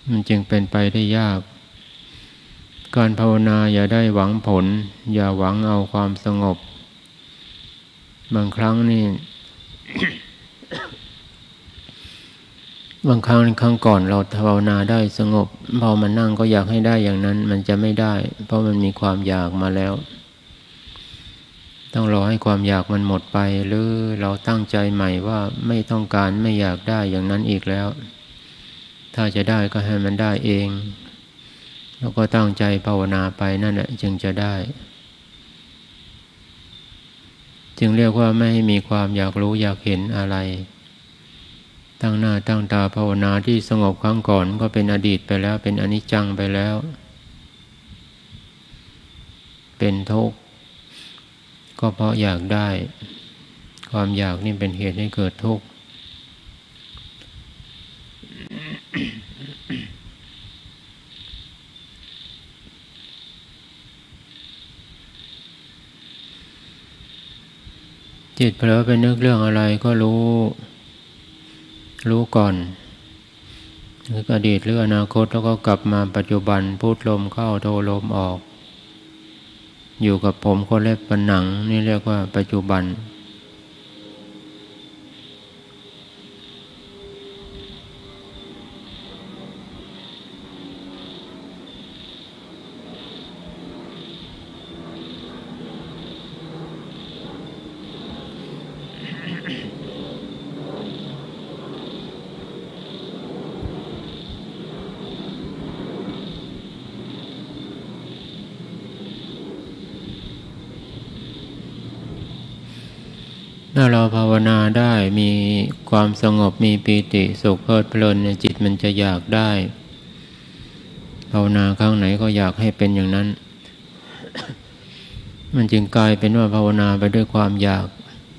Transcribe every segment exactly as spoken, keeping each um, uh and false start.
มันจึงเป็นไปได้ยากการภาวนาอย่าได้หวังผลอย่าหวังเอาความสงบบางครั้งนี่ บางครั้งครั้งก่อนเราภาวนาได้สงบพอมานั่งก็อยากให้ได้อย่างนั้นมันจะไม่ได้เพราะมันมีความอยากมาแล้วต้องรอให้ความอยากมันหมดไปหรือเราตั้งใจใหม่ว่าไม่ต้องการไม่อยากได้อย่างนั้นอีกแล้วถ้าจะได้ก็ให้มันได้เองแล้วก็ตั้งใจภาวนาไปนั่นแหละจึงจะได้จึงเรียกว่าไม่ให้มีความอยากรู้อยากเห็นอะไรตั้งหน้าตั้งตาภาวนาที่สงบครั้งก่อนก็เป็นอดีตไปแล้วเป็นอนิจจังไปแล้วเป็นทุกข์ก็เพราะอยากได้ความอยากนี่เป็นเหตุให้เกิดทุกข์จิตเผลอไปนึกเรื่องอะไรก็รู้รู้ก่อนนึกอดีตหรืออนาคตแล้วก็กลับมาปัจจุบันพูดลมเข้าโทลมออกอยู่กับผมขนเล็บฝันหนังนี่เรียกว่าปัจจุบันถ้าเราภาวนาได้มีความสงบมีปีติสุขเพลิดเพลินในจิตมันจะอยากได้ภาวนาครั้งไหนก็อยากให้เป็นอย่างนั้น มันจึงกลายเป็นว่าภาวนาไปด้วยความอยาก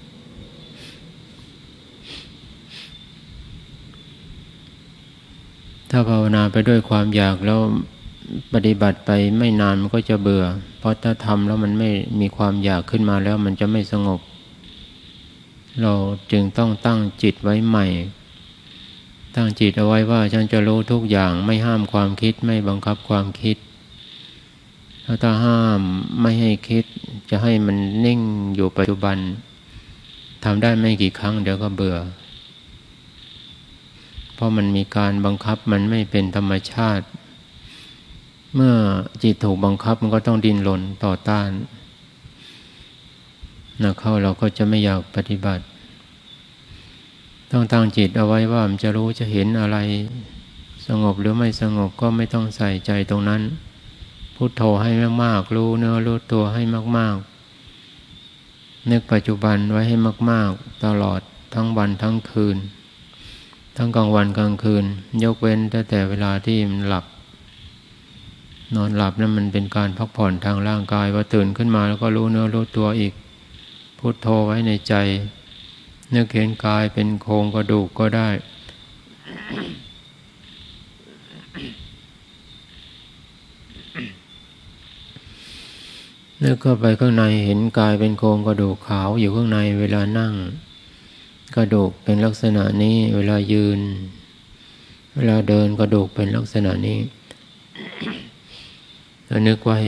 ถ้าภาวนาไปด้วยความอยากแล้วปฏิบัติไปไม่นานมันก็จะเบื่อเพราะถ้าทำแล้วมันไม่มีความอยากขึ้นมาแล้วมันจะไม่สงบเราจึงต้องตั้งจิตไว้ใหม่ตั้งจิตเอาไว้ว่าฉันจะรู้ทุกอย่างไม่ห้ามความคิดไม่บังคับความคิดถ้าห้ามไม่ให้คิดจะให้มันนิ่งอยู่ปัจจุบันทำได้ไม่กี่ครั้งเดี๋ยวก็เบื่อเพราะมันมีการบังคับมันไม่เป็นธรรมชาติเมื่อจิตถูกบังคับมันก็ต้องดิ้นรนต่อต้านนะเข้าเราก็จะไม่อยากปฏิบัติต้องตั้งจิตเอาไว้ว่ามันจะรู้จะเห็นอะไรสงบหรือไม่สงบก็ไม่ต้องใส่ใจตรงนั้นพุทโธให้มากๆรู้เนื้อรู้ตัวให้มากๆนึกปัจจุบันไว้ให้มากๆตลอดทั้งวันทั้งคืนทั้งกลางวันกลางคืนยกเว้นแต่แต่เวลาที่มันหลับนอนหลับนั้นมันเป็นการพักผ่อนทางร่างกายว่าตื่นขึ้นมาแล้วก็รู้เนื้อรู้ตัวอีกพุทโธไว้ในใจนึกเห็นกายเป็นโครงกระดูกก็ได้นึกเข้าไปข้างในเห็นกายเป็นโครงกระดูกขาวอยู่ข้างในเวลานั่งกระดูกเป็นลักษณะนี้เวลายืนเวลาเดินกระดูกเป็นลักษณะนี้แล้วนึกไว้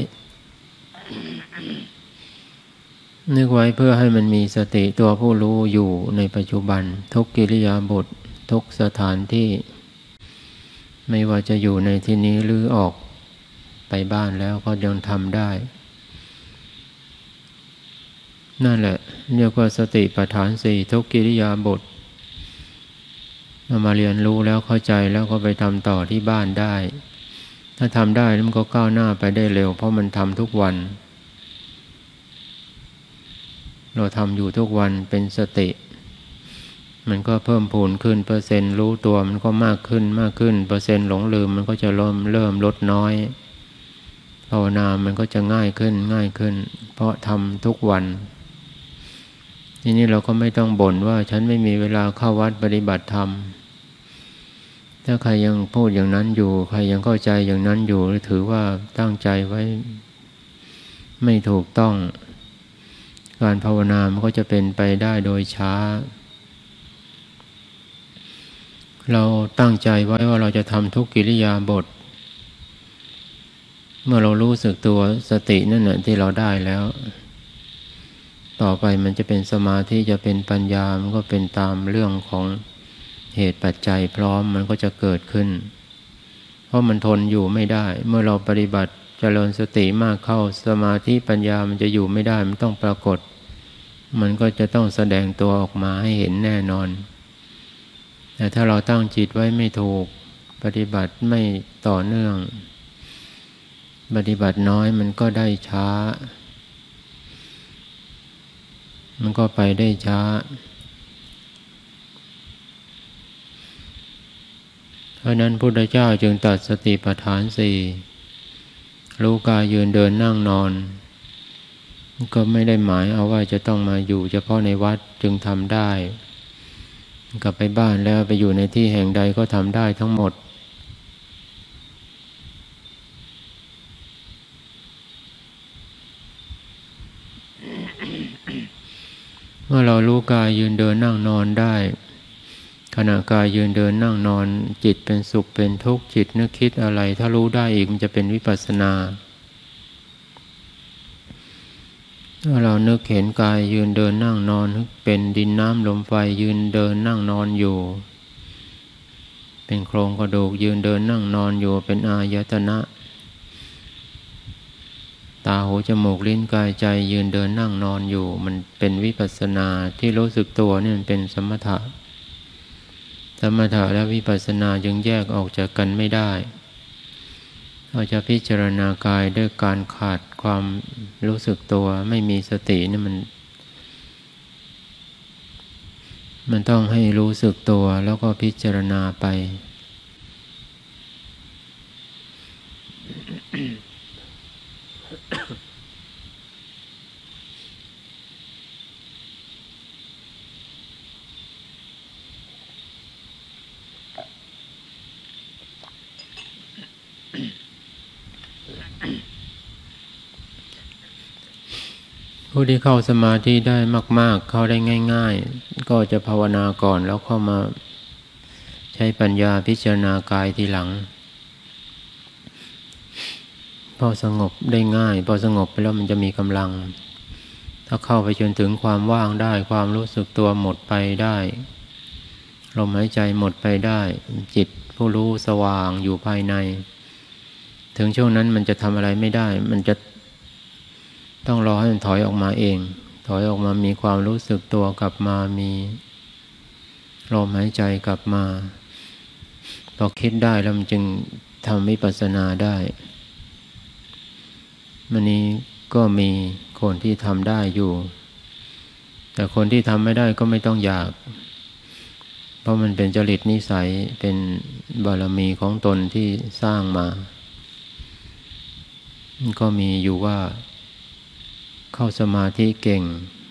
นึกไว้เพื่อให้มันมีสติตัวผู้รู้อยู่ในปัจจุบันทุกกิริยาบถทุกสถานที่ไม่ว่าจะอยู่ในที่นี้หรือออกไปบ้านแล้วก็ยังทำได้นั่นแหละเรียกว่าสติปัฏฐานสี่ทุกกิริยาบถเรามาเรียนรู้แล้วเข้าใจแล้วก็ไปทำต่อที่บ้านได้ถ้าทำได้มันก็ก้าวหน้าไปได้เร็วเพราะมันทำทุกวันเราทำอยู่ทุกวันเป็นสติมันก็เพิ่มพูนขึ้นเปอร์เซ็นต์รู้ตัวมันก็มากขึ้นมากขึ้นเปอร์เซ็นต์หลงลืมมันก็จะเริ่มเริ่มลดน้อยภาวนามันก็จะง่ายขึ้นง่ายขึ้นเพราะทำทุกวันทีนี้เราก็ไม่ต้องบ่นว่าฉันไม่มีเวลาเข้าวัดปฏิบัติธรรมถ้าใครยังพูดอย่างนั้นอยู่ใครยังเข้าใจอย่างนั้นอยู่หรือถือว่าตั้งใจไว้ไม่ถูกต้องการภาวนามันก็จะเป็นไปได้โดยช้าเราตั้งใจไว้ว่าเราจะทำทุกกิริยาบถเมื่อเรารู้สึกตัวสตินั่นแหละที่เราได้แล้วต่อไปมันจะเป็นสมาธิจะเป็นปัญญามันก็เป็นตามเรื่องของเหตุปัจจัยพร้อมมันก็จะเกิดขึ้นเพราะมันทนอยู่ไม่ได้เมื่อเราปฏิบัติเจริญสติมากเข้าสมาธิปัญญามันจะอยู่ไม่ได้มันต้องปรากฏมันก็จะต้องแสดงตัวออกมาให้เห็นแน่นอนแต่ถ้าเราตั้งจิตไว้ไม่ถูกปฏิบัติไม่ต่อเนื่องปฏิบัติน้อยมันก็ได้ช้ามันก็ไปได้ช้าเพราะนั้นพุทธเจ้าจึงตรัสสติปัฏฐานสี่รู้กายยืนเดินนั่งนอนก็ไม่ได้หมายเอาว่าจะต้องมาอยู่เฉพาะในวัดจึงทำได้กลับไปบ้านแล้วไปอยู่ในที่แห่งใดก็ทำได้ทั้งหมดเมื่อเรารู้กายยืนเดินนั่งนอนได้ขณะกายยืนเดินนั่งนอนจิตเป็นสุขเป็นทุกข์จิตนึกคิดอะไรถ้ารู้ได้อีกมันจะเป็นวิปัสสนาถ้าเรานึกเห็นกายยืนเดินนั่งนอนเป็นดินน้ำลมไฟยืนเดินนั่งนอนอยู่เป็นโครงกระดูกยืนเดินนั่งนอนอยู่เป็นอายตนะตาหูจมูกลิ้นกายใจยืนเดินนั่งนอนอยู่มันเป็นวิปัสสนาที่รู้สึกตัวนี่มันเป็นสมถะสมถะและวิปัสสนาจึงแยกออกจากกันไม่ได้เราจะพิจารณากายด้วยการขาดความรู้สึกตัวไม่มีสตินี่มันมันต้องให้รู้สึกตัวแล้วก็พิจารณาไป ผู้ที่เข้าสมาธิได้มากๆเข้าได้ง่ายๆก็จะภาวนาก่อนแล้วเข้ามาใช้ปัญญาพิจารณากายทีหลังพอสงบได้ง่ายพอสงบไปแล้วมันจะมีกำลังถ้าเข้าไปจนถึงความว่างได้ความรู้สึกตัวหมดไปได้ลมหายใจหมดไปได้จิตผู้รู้สว่างอยู่ภายในถึงช่วงนั้นมันจะทำอะไรไม่ได้มันจะต้องรอให้มันถอยออกมาเองถอยออกมามีความรู้สึกตัวกลับมามีลมหายใจกลับมาพอคิดได้แล้วมันจึงทำวิปัสสนาได้มันนี้ก็มีคนที่ทำได้อยู่แต่คนที่ทำไม่ได้ก็ไม่ต้องอยากเพราะมันเป็นจริตนิสัยเป็นบารมีของตนที่สร้างมาก็มีอยู่ว่าเข้าสมาธิเก่ง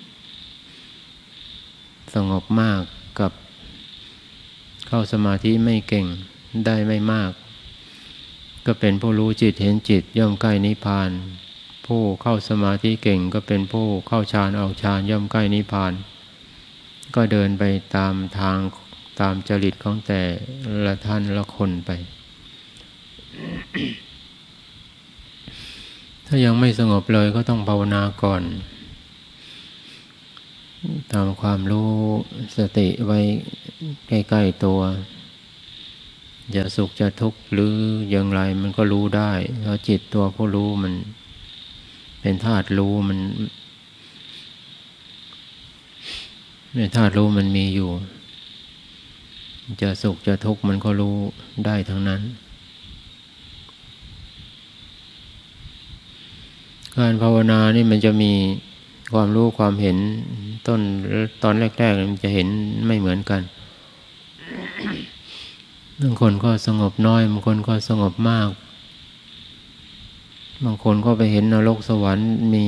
สงบมากกับเข้าสมาธิไม่เก่งได้ไม่มากก็เป็นผู้รู้จิตเห็นจิตย่อมใกล้นิพพานผู้เข้าสมาธิเก่งก็เป็นผู้เข้าฌานออกฌานย่อมใกล้นิพพานก็เดินไปตามทางตามจริตของแต่ละท่านละคนไป ถ้ายังไม่สงบเลยก็ต้องภาวนาก่อนทำความรู้สติไว้ใกล้ๆตัวจะสุขจะทุกข์หรืออย่างไรมันก็รู้ได้เพราะจิตตัวผู้รู้มันเป็นธาตุรู้มันเป็นธาตุรู้มันมีอยู่จะสุขจะทุกข์มันก็รู้ได้ทั้งนั้นการภาวนานี่มันจะมีความรู้ความเห็นต้นตอนแรกๆมันจะเห็นไม่เหมือนกันบางคนก็สงบน้อยบางคนก็สงบมากบางคนก็ไปเห็นนรกสวรรค์มี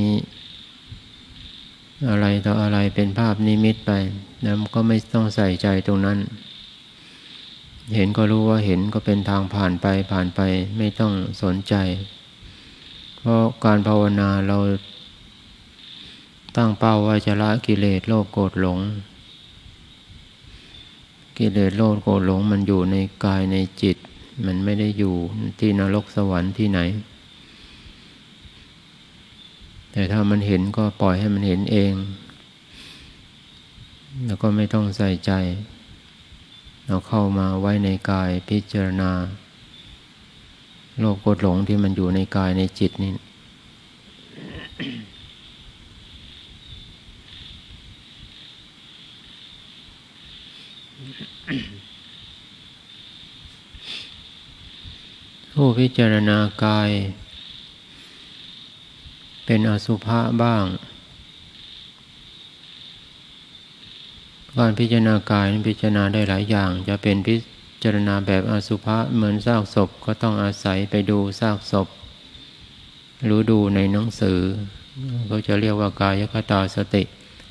อะไรต่ออะไรเป็นภาพนิมิตไปแล้วก็ไม่ต้องใส่ใจตรงนั้นเห็นก็รู้ว่าเห็นก็เป็นทางผ่านไปผ่านไปไม่ต้องสนใจเพราะการภาวนาเราตั้งเป้าว่าจะละกิเลสโลภโกรธหลงกิเลสโลภโกรธหลงมันอยู่ในกายในจิตมันไม่ได้อยู่ที่นรกสวรรค์ที่ไหนแต่ถ้ามันเห็นก็ปล่อยให้มันเห็นเองแล้วก็ไม่ต้องใส่ใจเราเข้ามาไว้ในกายพิจารณาโลภโกรธหลงที่มันอยู่ในกายในจิตนี่ผู้พิจารณากายเป็นอสุภะบ้างการพิจารณากายนั้นพิจารณาได้หลายอย่างจะเป็นพิจารณาแบบอสุภะเหมือนซากศพก็ต้องอาศัยไปดูซากศพหรือดูในหนังสือก็จะเรียกว่ากายคตาสติ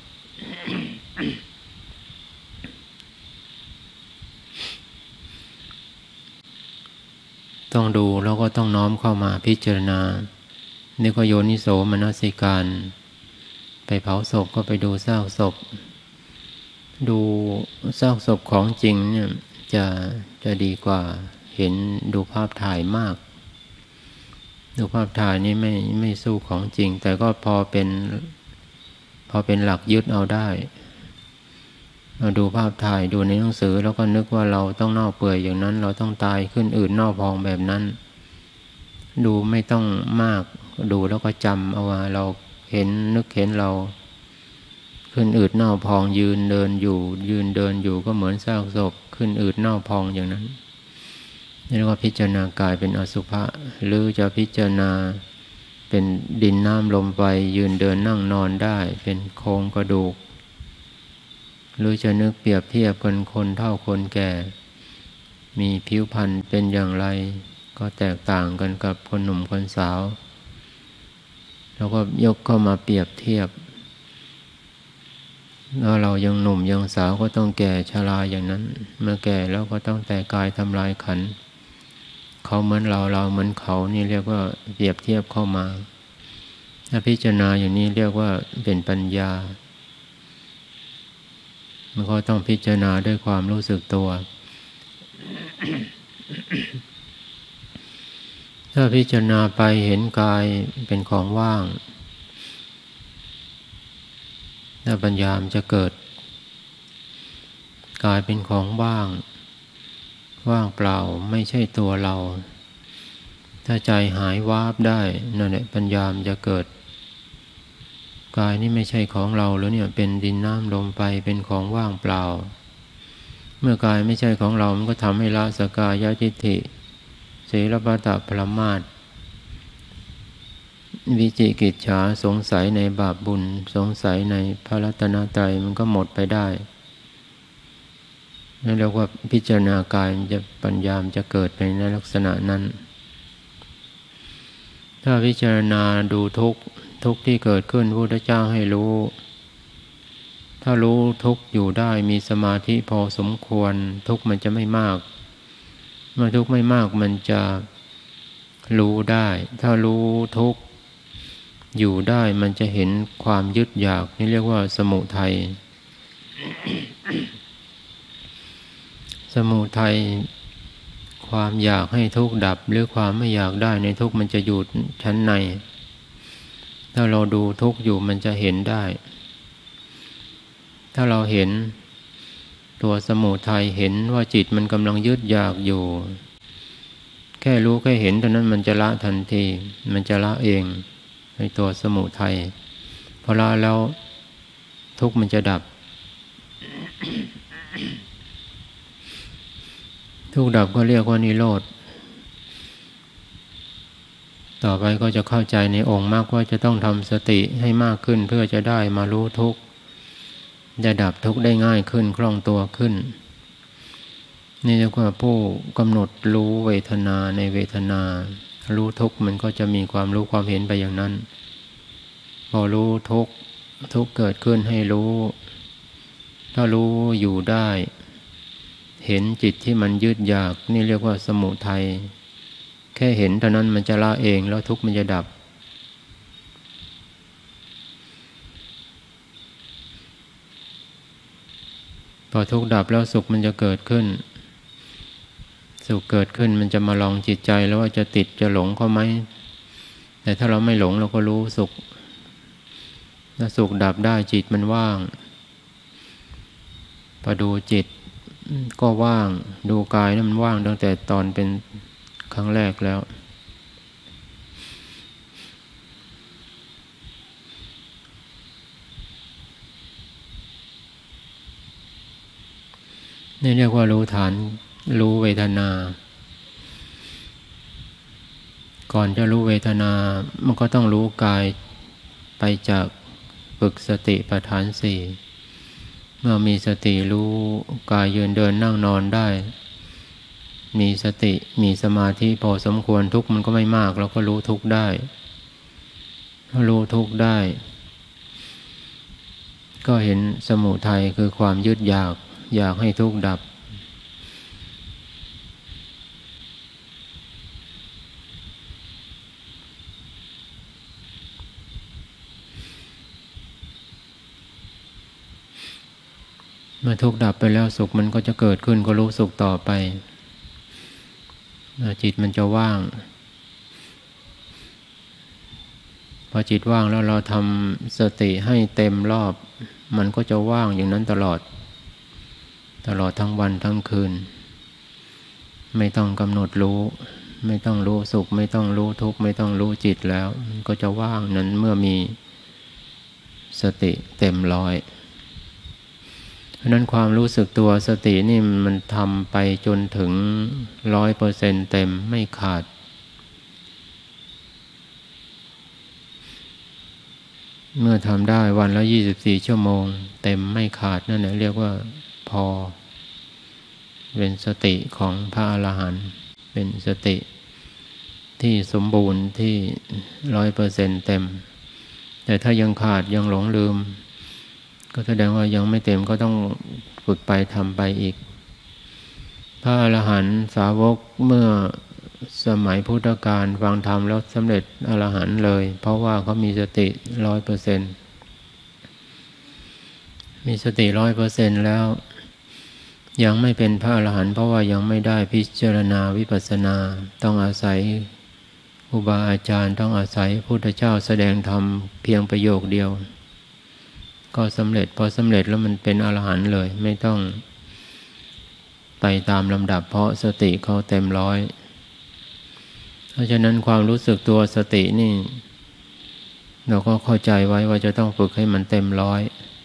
ต้องดูแล้วก็ต้องน้อมเข้ามาพิจารณานี่ก็โยนิโสมนสิการไปเผาศพก็ไปดูซากศพดูซากศพของจริงเนี่ยจะจะดีกว่าเห็นดูภาพถ่ายมากดูภาพถ่ายนี่ไม่ไม่สู้ของจริงแต่ก็พอเป็นพอเป็นหลักยึดเอาได้เราดูภาพถ่ายดูในหนังสือแล้วก็นึกว่าเราต้องเน่าเปื่อยอย่างนั้นเราต้องตายขึ้นอืดเน่าพองแบบนั้นดูไม่ต้องมากดูแล้วก็จำเอาว่าเราเห็นนึกเห็นเราขึ้นอืดเน่าพองยืนเดินอยู่ยืนเดินอยู่ก็เหมือนซากศพขึ้นอืดเน่าพองอย่างนั้นนี่เรียกว่าพิจารณากายเป็นอสุภะหรือจะพิจารณาเป็นดินน้ำลมไฟยืนเดินนั่งนอนได้เป็นโครงกระดูกหรือจะนึกเปรียบเทียบกันคนเฒ่าคนแก่มีผิวพรรณเป็นอย่างไรก็แตกต่างกันกับคนหนุ่มคนสาวแล้วก็ยกเข้ามาเปรียบเทียบแล้วเรายังหนุ่มยังสาวก็ต้องแก่ชราอย่างนั้นเมื่อแก่แล้วก็ต้องแต่กายทำลายขันธ์เขาเหมือนเราเราเหมือนเขานี่เรียกว่าเปรียบเทียบเข้ามาถ้าพิจารณาอย่างนี้เรียกว่าเป็นปัญญามันก็ต้องพิจารณาด้วยความรู้สึกตัว ถ้าพิจารณาไปเห็นกายเป็นของว่างถ้าปัญญามจะเกิดกายเป็นของว่างว่างเปล่าไม่ใช่ตัวเราถ้าใจหายวาบได้นั่นแหละปัญญามจะเกิดกายนี่ไม่ใช่ของเราแล้วเนี่ยเป็นดินน้ำลมไฟเป็นของว่างเปล่าเมื่อกายไม่ใช่ของเรามันก็ทำให้ละสกายทิฏฐิศีลปตปรามาสวิจิกิจฉาสงสัยในบาปบุญสงสัยในพระรัตนตรัยมันก็หมดไปได้นั่นเรียกว่าพิจารณากายจะปัญญามจะเกิดไปในลักษณะนั้นถ้าพิจารณาดูทุกข์ทุกข์ที่เกิดขึ้นพระพุทธเจ้าให้รู้ถ้ารู้ทุกข์อยู่ได้มีสมาธิพอสมควรทุกข์มันจะไม่มากเมื่อทุกข์ไม่มากมันจะรู้ได้ถ้ารู้ทุกข์อยู่ได้มันจะเห็นความยึดอยากนี่เรียกว่าสมุทัย สมุทัยความอยากให้ทุกข์ดับหรือความไม่อยากได้ในทุกข์มันจะอยู่ชั้นในถ้าเราดูทุกข์อยู่มันจะเห็นได้ถ้าเราเห็นตัวสมุทัยเห็นว่าจิตมันกำลังยึดอยากอยู่แค่รู้แค่เห็นเท่านั้นมันจะละทันทีมันจะละเองในตัวสมุทัยพอละแล้วทุกข์มันจะดับ ทุกข์ดับก็เรียกว่านิโรธต่อไปก็จะเข้าใจในองค์มากว่าจะต้องทำสติให้มากขึ้นเพื่อจะได้มารู้ทุกข์จะดับทุกข์ได้ง่ายขึ้นคล่องตัวขึ้นนี่เรียกว่าผู้กำหนดรู้เวทนาในเวทนารู้ทุกข์มันก็จะมีความรู้ความเห็นไปอย่างนั้นพอรู้ทุกข์ทุกข์เกิดขึ้นให้รู้ถ้ารู้อยู่ได้เห็นจิตที่มันยึดอยากนี่เรียกว่าสมุทัยแค่เห็นเท่านั้นมันจะละเองแล้วทุกข์มันจะดับพอทุกข์ดับแล้วสุขมันจะเกิดขึ้นสุขเกิดขึ้นมันจะมาลองจิตใจแล้วว่าจะติดจะหลงเขาไหมแต่ถ้าเราไม่หลงเราก็รู้สุขถ้าสุขดับได้จิตมันว่างพอดูจิตก็ว่างดูกายนั้นมันว่างตั้งแต่ตอนเป็นครั้งแรกแล้วนี่เรียกว่ารู้ฐานรู้เวทนาก่อนจะรู้เวทนามันก็ต้องรู้กายไปจากฝึกสติปัฏฐานสี่เมื่อมีสติรู้กายยืนเดินนั่งนอนได้มีสติมีสมาธิพอสมควรทุกข์มันก็ไม่มากเราก็รู้ทุกข์ได้ถ้ารู้ทุกข์ได้ก็เห็นสมุทัยคือความยึดอยากอยากให้ทุกข์ดับเมื่อทุกข์ดับไปแล้วสุขมันก็จะเกิดขึ้นก็รู้สุขต่อไปจิตมันจะว่างพอจิตว่างแล้วเราทำสติให้เต็มรอบมันก็จะว่างอย่างนั้นตลอดตลอดทั้งวันทั้งคืนไม่ต้องกำหนดรู้ไม่ต้องรู้สุขไม่ต้องรู้ทุกข์ไม่ต้องรู้จิตแล้วมันก็จะว่างนั้นเมื่อมีสติเต็มร้อยเพราะนั้นความรู้สึกตัวสตินี่มันทำไปจนถึงร้อยเปอร์เซ็นต์เต็มไม่ขาดเมื่อทำได้วันละยี่สิบสี่ชั่วโมงเต็มไม่ขาดนั่นแหละเรียกว่าพอเป็นสติของพระอรหันต์เป็นสติที่สมบูรณ์ที่ร้อยเปอร์เซ็นต์เต็มแต่ถ้ายังขาดยังหลงลืมก็แสดงว่ายังไม่เต็มก็ต้องฝึกไปทำไปอีกพระอรหันต์สาวกเมื่อสมัยพุทธกาลฟังธรรมแล้วสำเร็จอรหันต์เลยเพราะว่าเขามีสติร้อยเปอร์เซ็นต์มีสติร้อยเปอร์เซ็นต์แล้วยังไม่เป็นพระอรหันต์เพราะว่ายังไม่ได้พิจารณาวิปัสสนาต้องอาศัยครูบาอาจารย์ต้องอาศัยพระพุทธเจ้าแสดงธรรมเพียงประโยคเดียวก็สำเร็จพอสำเร็จแล้วมันเป็นอรหันต์เลยไม่ต้องไปตามลำดับเพราะสติเขาเต็มร้อยเพราะฉะนั้นความรู้สึกตัวสตินี่เราก็เข้าใจไว้ว่าจะต้องฝึกให้มันเต็มร้อย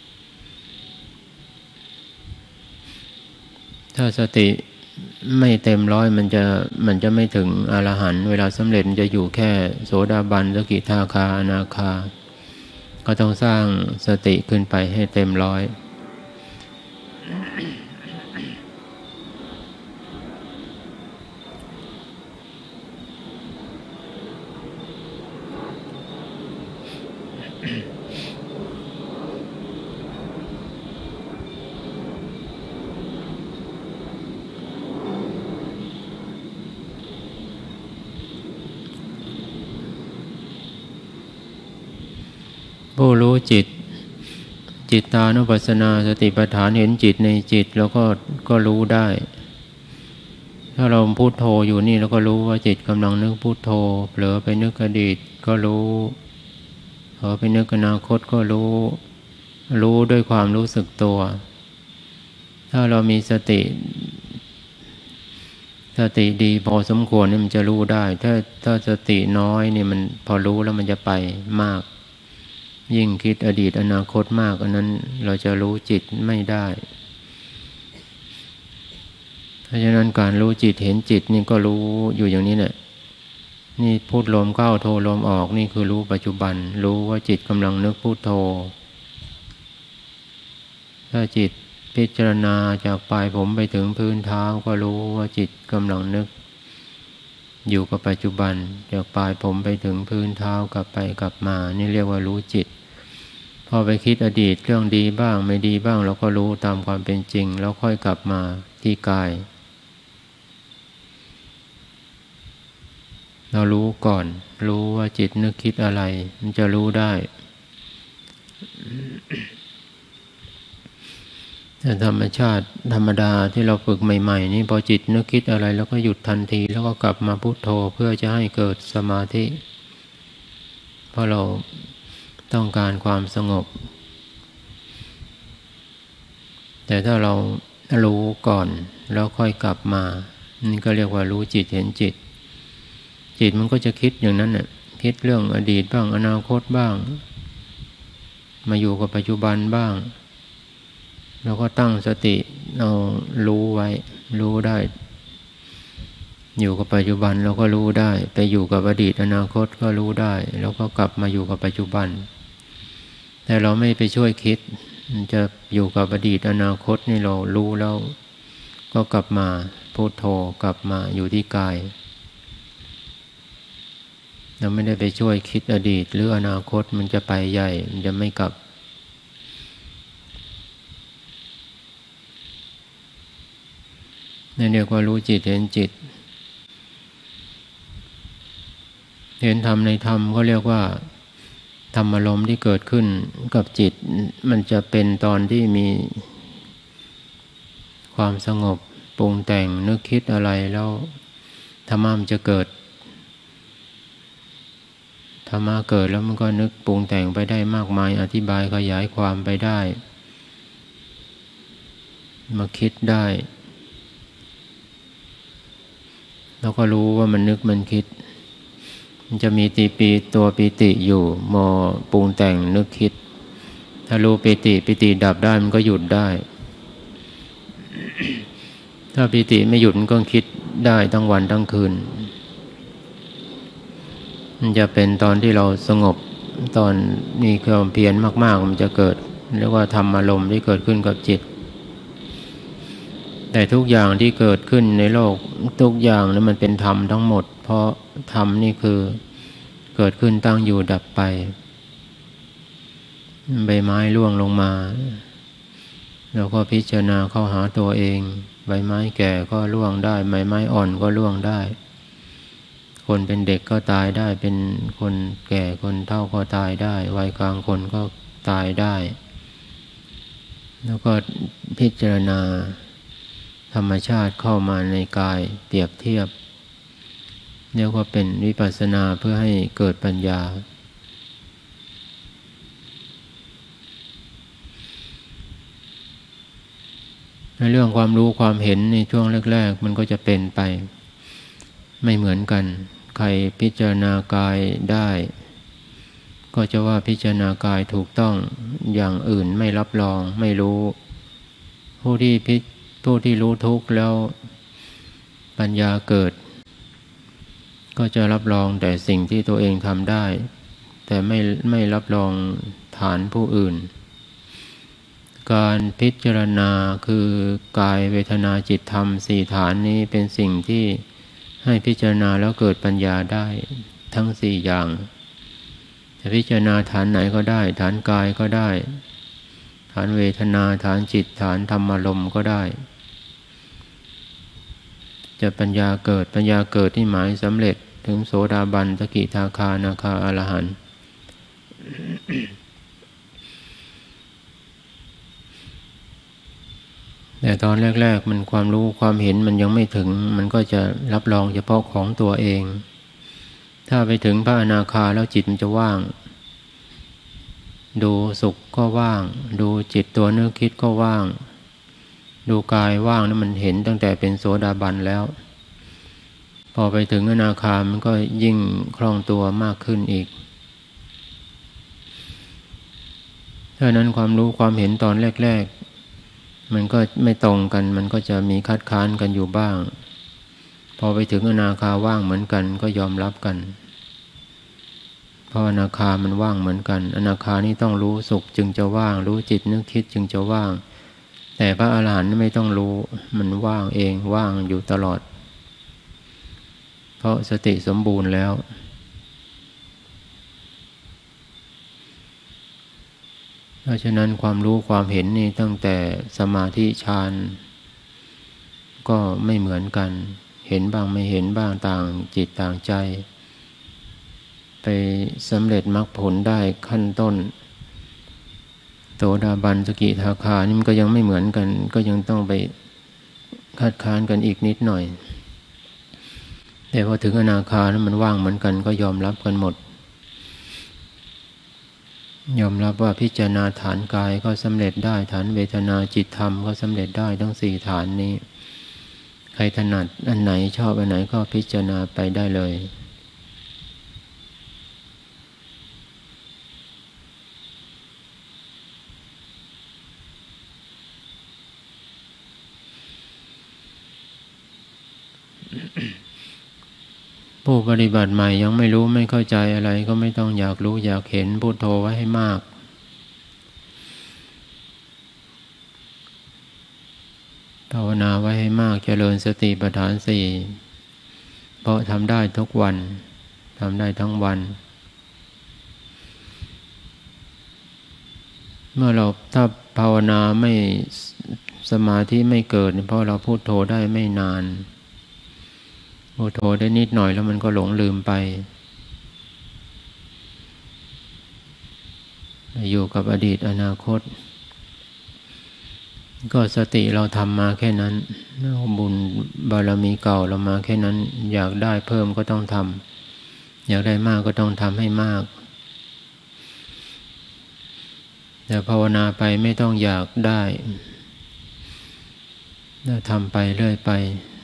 ถ้าสติไม่เต็มร้อยมันจะมันจะไม่ถึงอรหันต์เวลาสำเร็จมันจะอยู่แค่โสดาบันสกิทาคาอนาคาก็ต้องสร้างสติขึ้นไปให้เต็มร้อยผู้รู้จิตจิตตานุปัสสนาสติปัฏฐานเห็นจิตในจิตแล้วก็ก็รู้ได้ถ้าเราพุทโธอยู่นี่แล้วก็รู้ว่าจิตกำลังนึกพุทโธเผลอไปนึกอดีตก็รู้เผลอไปนึกอนาคตก็รู้รู้ด้วยความรู้สึกตัวถ้าเรามีสติสติดีพอสมควรนี่มันจะรู้ได้ถ้าถ้าสติน้อยนี่มันพอรู้แล้วมันจะไปมากยิ่งคิดอดีตอนาคตมากอันนั้นเราจะรู้จิตไม่ได้เพราะฉะนั้นการรู้จิตเห็นจิตนี่ก็รู้อยู่อย่างนี้แหละนี่พูดลมเข้าโทลมออกนี่คือรู้ปัจจุบันรู้ว่าจิตกำลังนึกพุทโธถ้าจิตพิจารณาจากปลายผมไปถึงพื้นเท้าก็รู้ว่าจิตกำลังนึกอยู่กับปัจจุบันจากปลายผมไปถึงพื้นเท้ากลับไปกลับมานี่เรียกว่ารู้จิตพอไปคิดอดีตเรื่องดีบ้างไม่ดีบ้างเราก็รู้ตามความเป็นจริงแล้วค่อยกลับมาที่กายเรารู้ก่อนรู้ว่าจิตนึกคิดอะไรมันจะรู้ได้แต่ธรรมชาติธรรมดาที่เราฝึกใหม่ๆนี่พอจิตนึกคิดอะไรแล้วก็หยุดทันทีแล้วก็กลับมาพุโทโธเพื่อจะให้เกิดสมาธิเพราะเราต้องการความสงบแต่ถ้าเรารู้ก่อนแล้วค่อยกลับมานี่ก็เรียกว่ารู้จิตเห็นจิตจิตมันก็จะคิดอย่างนั้นน่ะคิดเรื่องอดีตบ้างอนาคตบ้างมาอยู่กับปัจจุบันบ้างเราก็ตั้งสติเอารู้ไว้รู้ได้อยู่กับปัจจุบันเราก็รู้ได้ไปอยู่กับอดีตอนาคตก็รู้ได้แล้วก็กลับมาอยู่กับปัจจุบันแต่เราไม่ไปช่วยคิดจะอยู่กับอดีตอนาคตนี่เรารู้แล้วก็กลับมาพุทโธกลับมาอยู่ที่กายเราไม่ได้ไปช่วยคิดอดีตหรืออนาคตมันจะไปใหญ่มันจะไม่กลับนี่เรียกว่ารู้จิตเห็นจิตเห็นธรรมในธรรมก็เรียกว่าธรรมอารมณ์ที่เกิดขึ้นกับจิตมันจะเป็นตอนที่มีความสงบปรุงแต่งนึกคิดอะไรแล้วธรรมะมันจะเกิดธรรมะเกิดแล้วมันก็นึกปรุงแต่งไปได้มากมายอธิบายขยายความไปได้มาคิดได้แล้วก็รู้ว่ามันนึกมันคิดมันจะมีตีปีตัวปิติอยู่มอปรุงแต่งนึกคิดถ้ารู้ปิติปิติดับได้มันก็หยุดได้ ถ้าปิติไม่หยุดมันก็คิดได้ทั้งวันทั้งคืนมันจะเป็นตอนที่เราสงบตอนมีความเพียรมากๆมันจะเกิดเรียกว่าธรรมอารมณ์ที่เกิดขึ้นกับจิตแต่ทุกอย่างที่เกิดขึ้นในโลกทุกอย่างนั้นมันเป็นธรรมทั้งหมดเพราะธรรมนี่คือเกิดขึ้นตั้งอยู่ดับไปใบไม้ร่วงลงมาเราก็พิจารณาเข้าหาตัวเองใบไม้แก่ก็ร่วงได้ใบไม้อ่อนก็ร่วงได้คนเป็นเด็กก็ตายได้เป็นคนแก่คนเฒ่าก็ตายได้วัยกลางคนก็ตายได้แล้วก็พิจารณาธรรมชาติเข้ามาในกายเปรียบเทียบเรียกว่าเป็นวิปัสสนาเพื่อให้เกิดปัญญาในเรื่องความรู้ความเห็นในช่วงแรกๆมันก็จะเป็นไปไม่เหมือนกันใครพิจารณากายได้ก็จะว่าพิจารณากายถูกต้องอย่างอื่นไม่รับรองไม่รู้ผู้ที่พิผู้ที่รู้ทุกข์แล้วปัญญาเกิดก็จะรับรองแต่สิ่งที่ตัวเองทำได้แต่ไม่ไม่รับรองฐานผู้อื่นการพิจารณาคือกายเวทนาจิตธรรมสี่ฐานนี้เป็นสิ่งที่ให้พิจารณาแล้วเกิดปัญญาได้ทั้งสี่อย่างจะพิจารณาฐานไหนก็ได้ฐานกายก็ได้ฐานเวทนาฐานจิตฐานธรรมารมณ์ก็ได้จะปัญญาเกิดปัญญาเกิดที่หมายสำเร็จถึงโสดาบันสกิทาคานาคาอรหันต์ แต่ตอนแรกๆมันความรู้ความเห็นมันยังไม่ถึงมันก็จะรับรองเฉพาะของตัวเองถ้าไปถึงพระอนาคาแล้วจิตมันจะว่างดูสุขก็ว่างดูจิตตัวนึกคิดก็ว่างดูกายว่างนั้นมันเห็นตั้งแต่เป็นโสดาบันแล้วพอไปถึงอนาคามันก็ยิ่งคล่องตัวมากขึ้นอีกเพราะนั้นความรู้ความเห็นตอนแรกๆมันก็ไม่ตรงกันมันก็จะมีคัดค้านกันอยู่บ้างพอไปถึงอนาคาว่างเหมือนกันก็ยอมรับกันเพราะอนาคามันว่างเหมือนกันอนาคานี่ต้องรู้สุขจึงจะว่างรู้จิตนึกคิดจึงจะว่างแต่พระอรหันต์ไม่ต้องรู้มันว่างเองว่างอยู่ตลอดเพราะสติสมบูรณ์แล้วเพราะฉะนั้นความรู้ความเห็นนี่ตั้งแต่สมาธิฌานก็ไม่เหมือนกันเห็นบ้างไม่เห็นบ้างต่างจิตต่างใจไปสำเร็จมรรคผลได้ขั้นต้นโสดาบันสกิทาคานี่มันก็ยังไม่เหมือนกันก็ยังต้องไปคัดค้านกันอีกนิดหน่อยแต่พอถึงอนาคาแล้วมันว่างเหมือนกันก็ยอมรับกันหมดยอมรับว่าพิจารณาฐานกายก็สำเร็จได้ฐานเวทนาจิตธรรมก็สำเร็จได้ทั้งสี่ฐานนี้ใครถนัดอันไหนชอบอันไหนก็พิจารณาไปได้เลยผู้ปฏิบัติใหม่ยังไม่รู้ไม่เข้าใจอะไรก็ไม่ต้องอยากรู้อยากเห็นพุทโธไว้ให้มากภาวนาไว้ให้มากเจริญสติปัฏฐานสี่เพราะทำได้ทุกวันทำได้ทั้งวันเมื่อเราถ้าภาวนาไม่สมาธิไม่เกิดเพราะเราพุทโธได้ไม่นานพุทโธได้นิดหน่อยแล้วมันก็หลงลืมไปอยู่กับอดีตอนาคตก็สติเราทำมาแค่นั้นบุญบารมีเก่าเรามาแค่นั้นอยากได้เพิ่มก็ต้องทำอยากได้มากก็ต้องทำให้มากแต่ภาวนาไปไม่ต้องอยากได้แล้วทำไปเรื่อยไป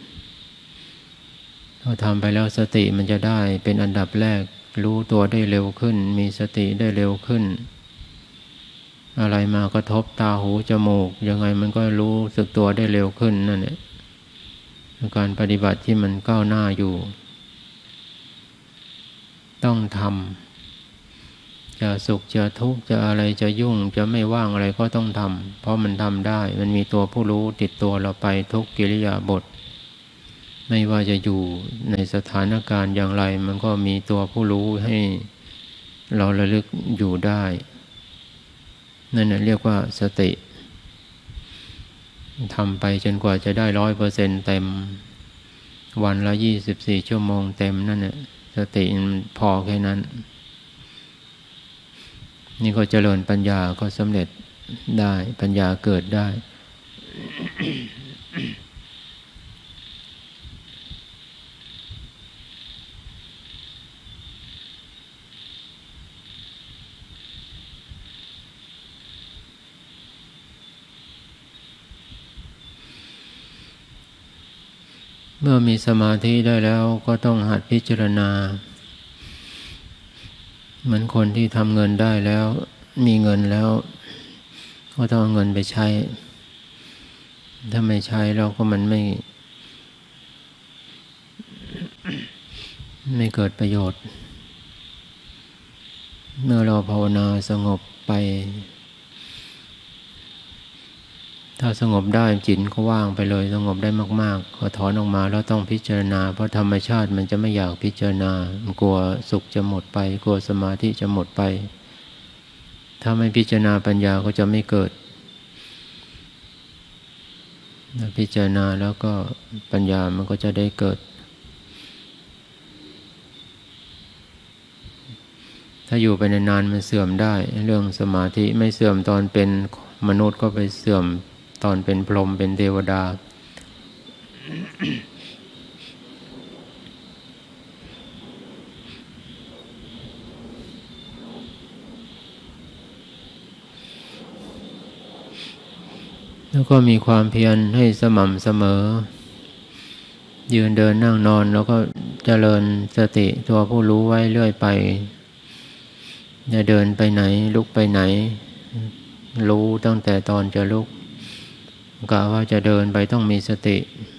พอทำไปแล้วสติมันจะได้เป็นอันดับแรกรู้ตัวได้เร็วขึ้นมีสติได้เร็วขึ้นอะไรมากระทบตาหูจมูกยังไงมันก็รู้สึกตัวได้เร็วขึ้นนั่นแหละการปฏิบัติที่มันก้าวหน้าอยู่ต้องทำจะสุขจะทุกข์จะอะไรจะยุ่งจะไม่ว่างอะไรก็ต้องทำเพราะมันทำได้มันมีตัวผู้รู้ติดตัวเราไปทุกกิริยาบทไม่ว่าจะอยู่ในสถานการณ์อย่างไรมันก็มีตัวผู้รู้ให้เราระลึกอยู่ได้นั่นเรียกว่าสติทำไปจนกว่าจะได้ร้อยเปอร์เซ็นต์เต็มวันละยี่สิบสี่ชั่วโมงเต็มนั่นแหละสติพอแค่นั้นนี่ก็เจริญปัญญาก็สำเร็จได้ปัญญาเกิดได้ เมื่อมีสมาธิได้แล้วก็ต้องหัดพิจารณาเหมือนคนที่ทำเงินได้แล้วมีเงินแล้วก็ต้องเอาเงินไปใช้ถ้าไม่ใช้เราก็มันไม่ไม่เกิดประโยชน์เมื่อเราภาวนาสงบไปถ้าสงบได้จิตก็ว่างไปเลยสงบได้มากๆก็ถอนออกมาแล้วต้องพิจารณาเพราะธรรมชาติมันจะไม่อยากพิจารณามันกลัวสุขจะหมดไปกลัวสมาธิจะหมดไปถ้าไม่พิจารณาปัญญาก็จะไม่เกิดพิจารณาแล้วก็ปัญญามันก็จะได้เกิดถ้าอยู่ไปนานๆมันเสื่อมได้เรื่องสมาธิไม่เสื่อมตอนเป็นมนุษย์ก็ไปเสื่อมตอนเป็นพรหมเป็นเทวดา แล้วก็มีความเพียรให้สม่ำเสมอยืนเดินนั่งนอนแล้วก็เจริญสติตัวผู้รู้ไว้เรื่อยไปจะเดินไปไหนลุกไปไหนรู้ตั้งแต่ตอนจะลุกกะว่าจะเดินไปต้องมีสติ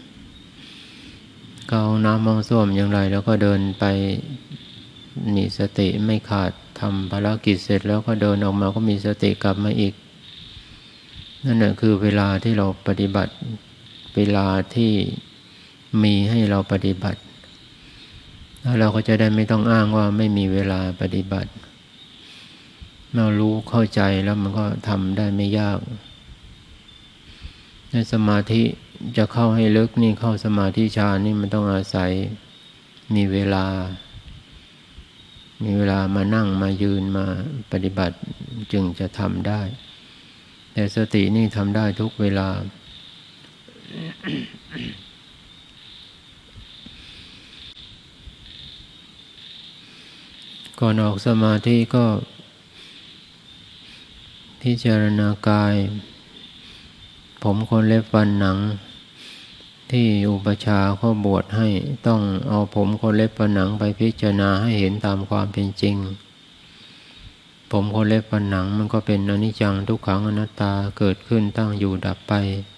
เข้าห้องน้ำห้องส้วมอย่างไรแล้วก็เดินไปมีสติไม่ขาดทำภารกิจเสร็จแล้วก็เดินออกมาก็มีสติกลับมาอีกนั่นแหละคือเวลาที่เราปฏิบัติเวลาที่มีให้เราปฏิบัติแล้วเราก็จะได้ไม่ต้องอ้างว่าไม่มีเวลาปฏิบัติเรารู้เข้าใจแล้วมันก็ทำได้ไม่ยากในสมาธิจะเข้าให้ลึกนี่เข้าสมาธิฌานนี่มันต้องอาศัยมีเวลามีเวลามานั่งมายืนมาปฏิบัติจึงจะทำได้แต่สตินี่ทำได้ทุกเวลาก่อนออกสมาธิก็พิจารณากายผมขนเล็บฟันหนังที่อุปชาเขาบวชให้ต้องเอาผมขนเล็บฟันหนังไปพิจารณาให้เห็นตามความเป็นจริงผมขนเล็บฟันหนังมันก็เป็นอนิจจังทุกขังอนัตตาเกิดขึ้นตั้งอยู่ดับไป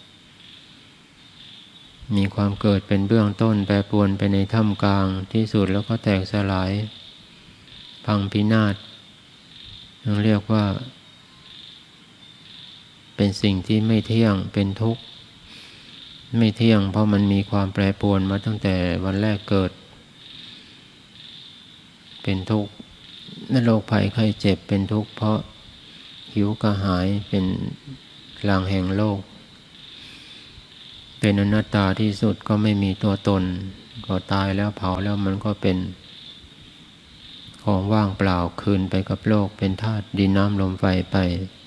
มีความเกิดเป็นเบื้องต้นแปรปรวนไปในท่ามกลางที่สุดแล้วก็แตกสลายพังพินาศเรียกว่าเป็นสิ่งที่ไม่เที่ยงเป็นทุกข์ไม่เที่ยงเพราะมันมีความแปรปรวนมาตั้งแต่วันแรกเกิดเป็นทุกข์โรคภัยไข้เจ็บเป็นทุกข์เพราะหิวกระหายเป็นลางแห่งโลกเป็นอนัตตาที่สุดก็ไม่มีตัวตนก็ตายแล้วเผาแล้วมันก็เป็นของว่างเปล่าคืนไปกับโลกเป็นธาตุดินน้ำลมไฟไป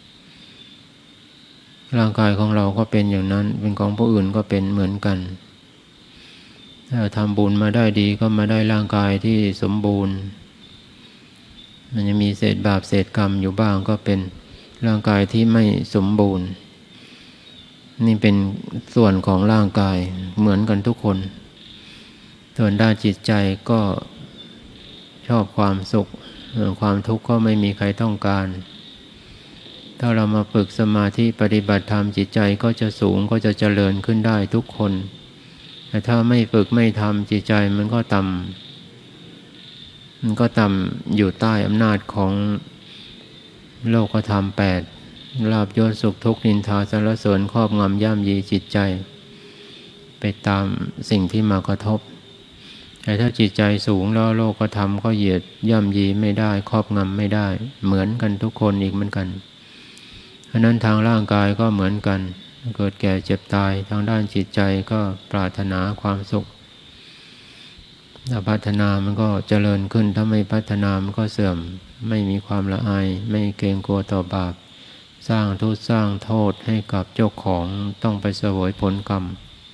ร่างกายของเราก็เป็นอย่างนั้นเป็นของผู้อื่นก็เป็นเหมือนกันถ้าทำบุญมาได้ดีก็มาได้ร่างกายที่สมบูรณ์มันจะมีเศษบาปเศษกรรมอยู่บ้างก็เป็นร่างกายที่ไม่สมบูรณ์นี่เป็นส่วนของร่างกายเหมือนกันทุกคนส่วนด้านจิตใจก็ชอบความสุขความทุกข์ก็ไม่มีใครต้องการถ้าเรามาฝึกสมาธิปฏิบัติธรรมจิตใจก็จะสูงก็จะเจริญขึ้นได้ทุกคนแต่ถ้าไม่ฝึกไม่ทำจิตใจมันก็ต่ำมันก็ต่ำอยู่ใต้อำนาจของโลกธรรมแปดลาภยศสุขทุกข์นินทาสรรเสริญครอบงำย่ำยีจิตใจไปตามสิ่งที่มากระทบแต่ถ้าจิตใจสูงแล้วโลกธรรมก็เหยียดย่ำยีไม่ได้ครอบงำไม่ได้เหมือนกันทุกคนอีกเหมือนกันเพราะนั้นทางร่างกายก็เหมือนกันเกิดแก่เจ็บตายทางด้านจิตใจก็ปรารถนาความสุขถ้าพัฒนามันก็เจริญขึ้นถ้าไม่พัฒนามันก็เสื่อมไม่มีความละอายไม่เกรงกลัวต่อบาปสร้างทุกข์สร้างโทษให้กับเจ้าของต้องไปเสวยผลกรรม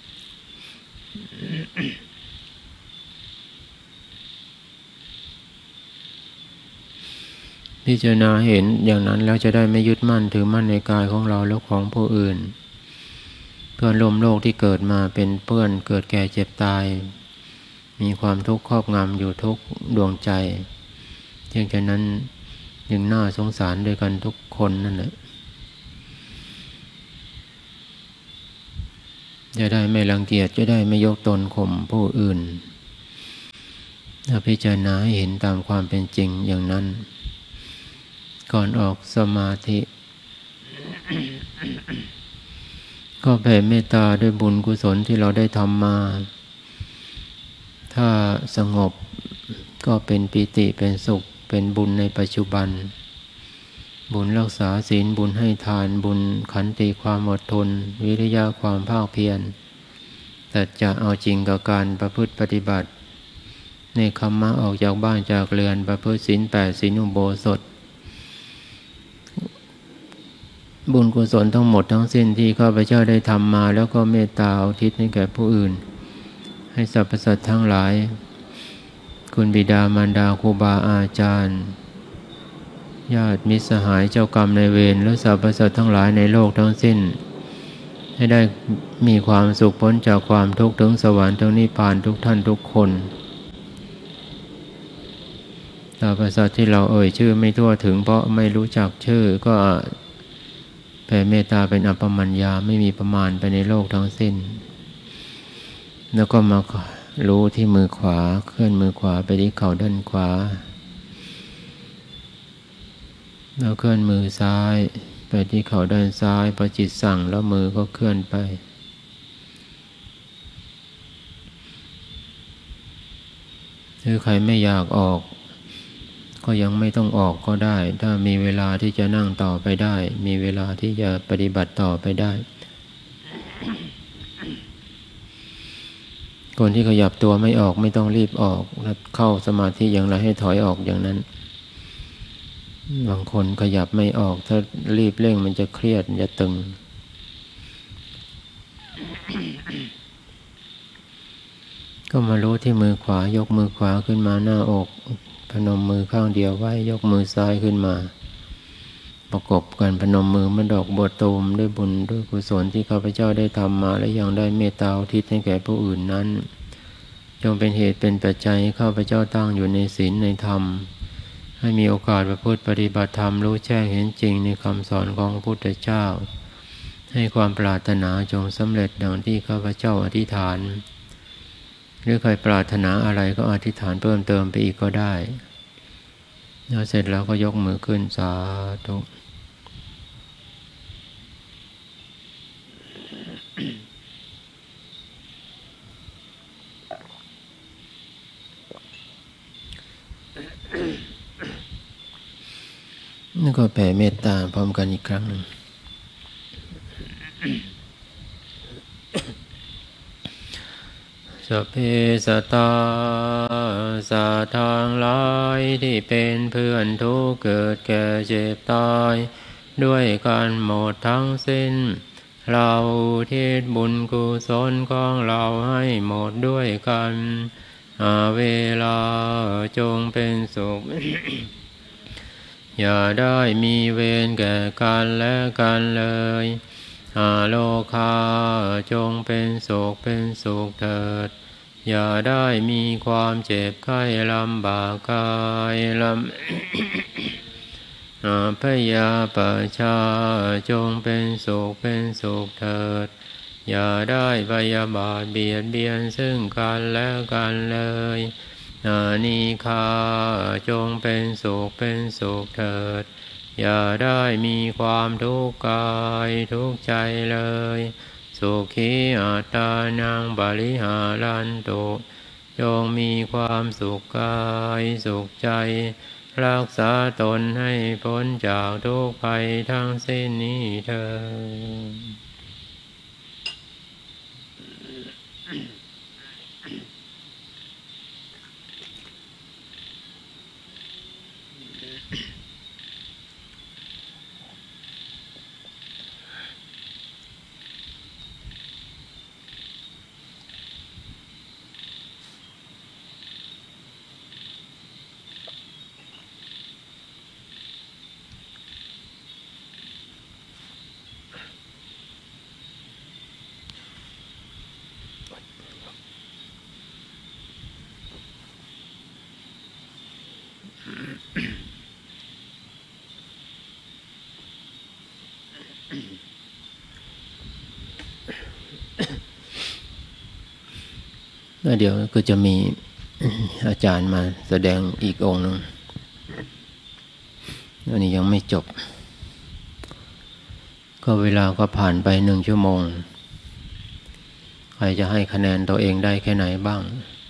พิจารณาเห็นอย่างนั้นแล้วจะได้ไม่ยึดมั่นถือมั่นในกายของเราและของผู้อื่นเพื่อนร่วมโลกที่เกิดมาเป็นเพื่อนเกิดแก่เจ็บตายมีความทุกข์ครอบงำอยู่ทุกดวงใจเพียงแค่นั้นยังน่าสงสารด้วยกันทุกคนนั่นแหละจะได้ไม่รังเกียจจะได้ไม่ยกตนข่มผู้อื่นถ้าพิจารณาให้เห็นตามความเป็นจริงอย่างนั้นก่อนออกสมาธิ ก็แผ่เมตตาด้วยบุญกุศลที่เราได้ทำมาถ้าสงบก็เป็นปิติเป็นสุขเป็นบุญในปัจจุบันบุญรักษาศีลบุญให้ทานบุญขันติความอดทนวิริยะความภาคเพียรแต่จะเอาจริงกับการประพฤติปฏิบัติในคำมาออกจากบ้านจากเรือนประพฤติศีลแปดศีลอุโบสถบุญกุศลทั้งหมดทั้งสิ้นที่ข้าพเจ้าได้ทำมาแล้วก็เมตตาอุทิศให้แก่ผู้อื่นให้สรรพสัตว์ทั้งหลายคุณบิดามารดาครูบาอาจารย์ญาติมิตรสหายเจ้ากรรมนายเวรและสรรพสัตว์ทั้งหลายในโลกทั้งสิ้นให้ได้มีความสุขพ้นจากความทุกข์ถึงสวรรค์ถึงนิพพานทุกท่านทุกคนสรรพสัตว์ที่เราเอ่ยชื่อไม่ทั่วถึงเพราะไม่รู้จักชื่อก็แผ่เมตตาเป็นอัปปมัญญาไม่มีประมาณไปในโลกทั้งสิ้นแล้วก็มารู้ที่มือขวาเคลื่อนมือขวาไปที่เข่าด้านขวาแล้วเคลื่อนมือซ้ายไปที่เข่าด้านซ้ายพอจิตสั่งแล้วมือก็เคลื่อนไปหรือใครไม่อยากออกก็ยังไม่ต้องออกก็ได้ถ้ามีเวลาที่จะนั่งต่อไปได้มีเวลาที่จะปฏิบัติต่อไปได้คนที่ขยับตัวไม่ออกไม่ต้องรีบออกเข้าสมาธิอย่างไรให้ถอยออกอย่างนั้นบางคนขยับไม่ออกถ้ารีบเร่งมันจะเครียดมันจะตึงก็มารู้ที่มือขวายกมือขวาขึ้นมาหน้าอกพนมมือข้างเดียวไว้ยกมือซ้ายขึ้นมาประกบกันพนมมือมันดอกบัวตูมด้วยบุญด้วยกุศลที่ข้าพเจ้าได้ทำมาและยังได้เมตตาอุทิศให้แก่ผู้อื่นนั้นจงเป็นเหตุเป็นปัจจัยให้ข้าพเจ้าตั้งอยู่ในศีลในธรรมให้มีโอกาสประพฤติปฏิบัติธรรมรู้แจ้งเห็นจริงในคำสอนของพระพุทธเจ้าให้ความปรารถนาจงสำเร็จดังที่ข้าพเจ้าอธิษฐานหรือใครปรารถนาอะไรก็อธิษฐานเพิ่มเติมไปอีกก็ได้แล้วเสร็จแล้วก็ยกมือขึ้นสาธุนี่ก็แผ่เมตตาพร้อมกันอีกครั้งหนึ่งสัพเพสัตตาสัตว์ทางหลายที่เป็นเพื่อนทุกข์เกิดแก่เจ็บตายด้วยกันหมดทั้งสิ้นเราอุทิศบุญกุศลของเราให้หมดด้วยกันอาเวลาจงเป็นสุข อย่าได้มีเวรแก่กันและกันเลยอาโลคาจงเป็นโศกเป็นสุขเถิดอย่าได้มีความเจ็บไข้ลำบากกายลำอาพยาปชาจงเป็นโศกเป็นสุขเถิดอย่าได้พยาบาทเบียดเบียนซึ่งกันและกันเลยอานิคาจงเป็นสุขเป็นสุขเถิดอย่าได้มีความทุกข์กายทุกข์ใจเลยสุขีอัตตานังบริหารันตุจงมีความสุขกายสุขใจรักษาตนให้พ้นจากทุกภัยทั้งสิ้นนี้เถิดแล้วเดี๋ยวก็จะมีอาจารย์มาแสดงอีกองค์หนึ่งอันนี้ยังไม่จบก็เวลาก็ผ่านไปหนึ่งชั่วโมงใครจะให้คะแนนตัวเองได้แค่ไหนบ้าง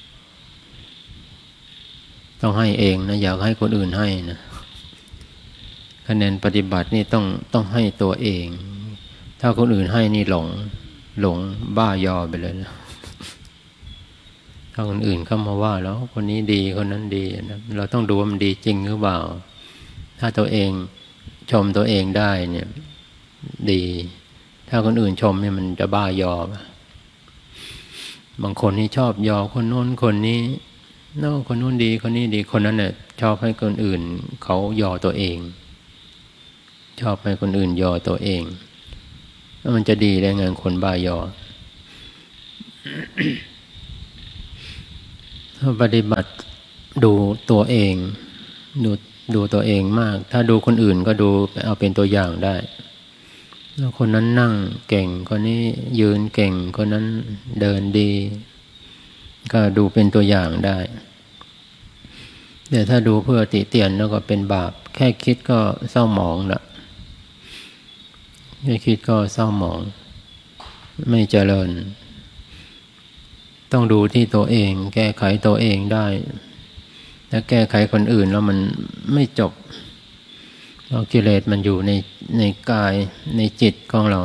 ต้องให้เองนะอยากให้คนอื่นให้นะคะแนนปฏิบัตินี่ต้องต้องให้ตัวเองถ้าคนอื่นให้นี่หลงหลงบ้ายอไปเลยนะถ้าคนอื่นเข้ามาว่าแล้วคนนี้ดีคนนั้นดีนะเราต้องดูว่ามันดีจริงหรือเปล่าถ้าตัวเองชมตัวเองได้เนี่ยดีถ้าคนอื่นชมเนี่ยมันจะบ้ายอบางคนนี่ชอบยอคนโน้นคนนี้โน้คนโน้นดีคนนี้ดีคนนั้นเนี่ยชอบให้คนอื่นเขายอตัวเองชอบให้คนอื่นยอตัวเองแล้วมันจะดีได้ไงคนบ้ายอ ถ้าปฏิบัติดูตัวเองดูดูตัวเองมากถ้าดูคนอื่นก็ดูเอาเป็นตัวอย่างได้แล้วคนนั้นนั่งเก่งคนนี้ยืนเก่งคนนั้นเดินดีก็ดูเป็นตัวอย่างได้แต่ถ้าดูเพื่อติเตียนแล้วก็เป็นบาปแค่คิดก็เศร้าหมองละแค่คิดก็เศร้าหมองไม่เจริญต้องดูที่ตัวเองแก้ไขตัวเองได้ถ้าแก้ไขคนอื่นแล้วมันไม่จบเพราะกิเลสมันอยู่ในในกายในจิตของเรา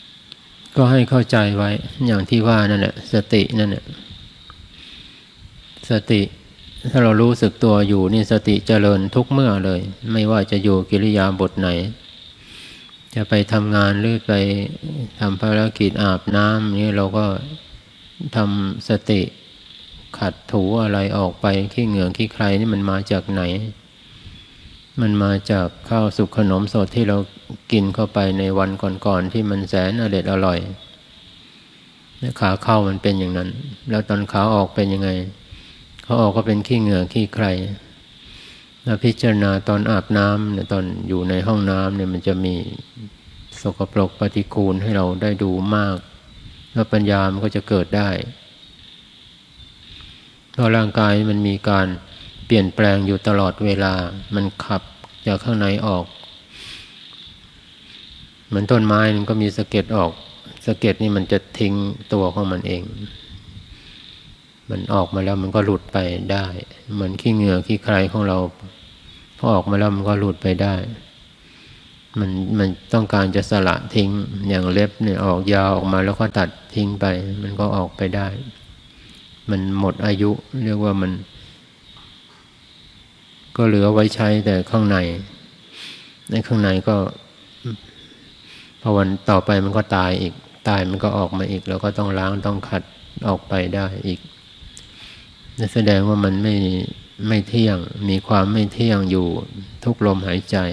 ก็ให้เข้าใจไว้อย่างที่ว่านั่นแหละสตินั่นแหละสติถ้าเรารู้สึกตัวอยู่นี่สติเจริญทุกเมื่อเลยไม่ว่าจะอยู่กิริยาบทไหนจะไปทำงานหรือไปทำภารกิจอาบน้ำนี่เราก็ทำสติขัดถูอะไรออกไปขี้เหงื่อขี้ใครนี่มันมาจากไหนมันมาจากข้าวสุกขนมสดที่เรากินเข้าไปในวันก่อนๆที่มันแสนอร่อยอร่อยขาเข้ามันเป็นอย่างนั้นแล้วตอนขาออกเป็นยังไงเขาออกก็เป็นขี้เหงื่อขี้ใครแล้วพิจารณาตอนอาบน้ำเนี่ยตอนอยู่ในห้องน้ำเนี่ยมันจะมีสกปรกปฏิกูลให้เราได้ดูมากแล้วปัญญามันก็จะเกิดได้เพราะร่างกายมันมีการเปลี่ยนแปลงอยู่ตลอดเวลามันขับจากข้างในออกเหมือนต้นไม้มันก็มีสะเก็ดออกสะเก็ดนี่มันจะทิ้งตัวของมันเองมันออกมาแล้วมันก็หลุดไปได้เหมือนขี้เหงื่อขี้ใครของเราพอออกมาแล้วมันก็หลุดไปได้มันมันต้องการจะสละทิ้งอย่างเล็บเนี่ยออกยาวออกมาแล้วก็ตัดทิ้งไปมันก็ออกไปได้มันหมดอายุเรียกว่ามันก็เหลือไว้ใช้แต่ข้างในในข้างในก็พอวันต่อไปมันก็ตายอีกตายมันก็ออกมาอีกแล้วก็ต้องล้างต้องขัดออกไปได้อีกนั่นแสดงว่ามันไม่ไม่เที่ยงมีความไม่เที่ยงอยู่ทุกลมหายใจ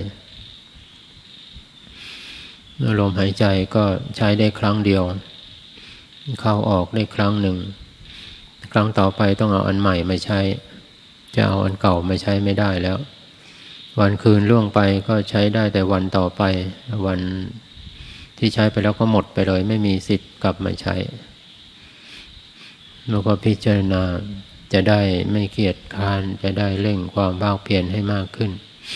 เมื่อลมหายใจก็ใช้ได้ครั้งเดียวเข้าออกได้ครั้งหนึ่งครั้งต่อไปต้องเอาอันใหม่มาใช้จะเอาอันเก่ามาใช้ไม่ได้แล้ววันคืนล่วงไปก็ใช้ได้แต่วันต่อไปวันที่ใช้ไปแล้วก็หมดไปเลยไม่มีสิทธิ์กลับมาใช้แล้วก็พิจารณาจะได้ไม่เกียจคร้านจะได้เร่งความภาคเพียรให้มากขึ้น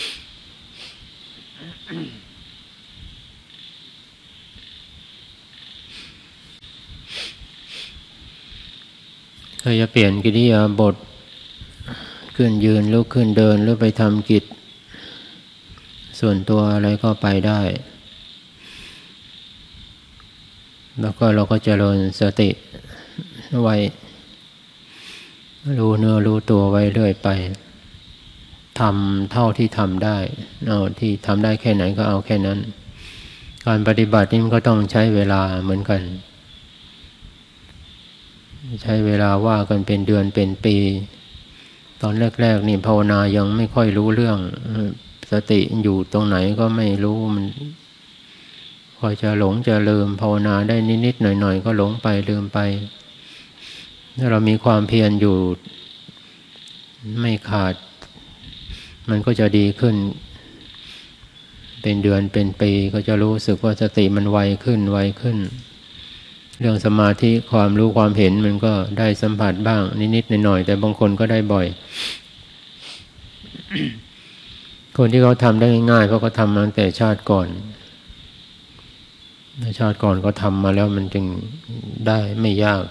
ถ้าจะเปลี่ยนกิริยาบทขึ้นยืนลุกขึ้นเดินหรือไปทำกิจส่วนตัวอะไรก็ไปได้แล้วก็เราก็เจริญสติไว้รู้เนื้อรู้ตัวไว้เรื่อยไปทำเท่าที่ทำได้เอาที่ทำได้แค่ไหนก็เอาแค่นั้นการปฏิบัตินี่มันก็ต้องใช้เวลาเหมือนกันใช้เวลาว่ากันเป็นเดือนเป็นปีตอนแรกๆนี่ภาวนายังไม่ค่อยรู้เรื่องสติอยู่ตรงไหนก็ไม่รู้มันคอยจะหลงจะลืมภาวนาได้นิดๆหน่อยๆก็หลงไปลืมไปถ้าเรามีความเพียรอยู่ไม่ขาดมันก็จะดีขึ้นเป็นเดือนเป็นปีก็จะรู้สึกว่าสติมันไวขึ้นไวขึ้นเรื่องสมาธิความรู้ความเห็นมันก็ได้สัมผัสบ้างนิดๆหน่อยๆแต่บางคนก็ได้บ่อย คนที่เขาทำได้ง่ายๆเพราะเขาทำมาตั้งแต่ชาติก่อนชาติก่อนก็ทำมาแล้วมันจึงได้ไม่ยาก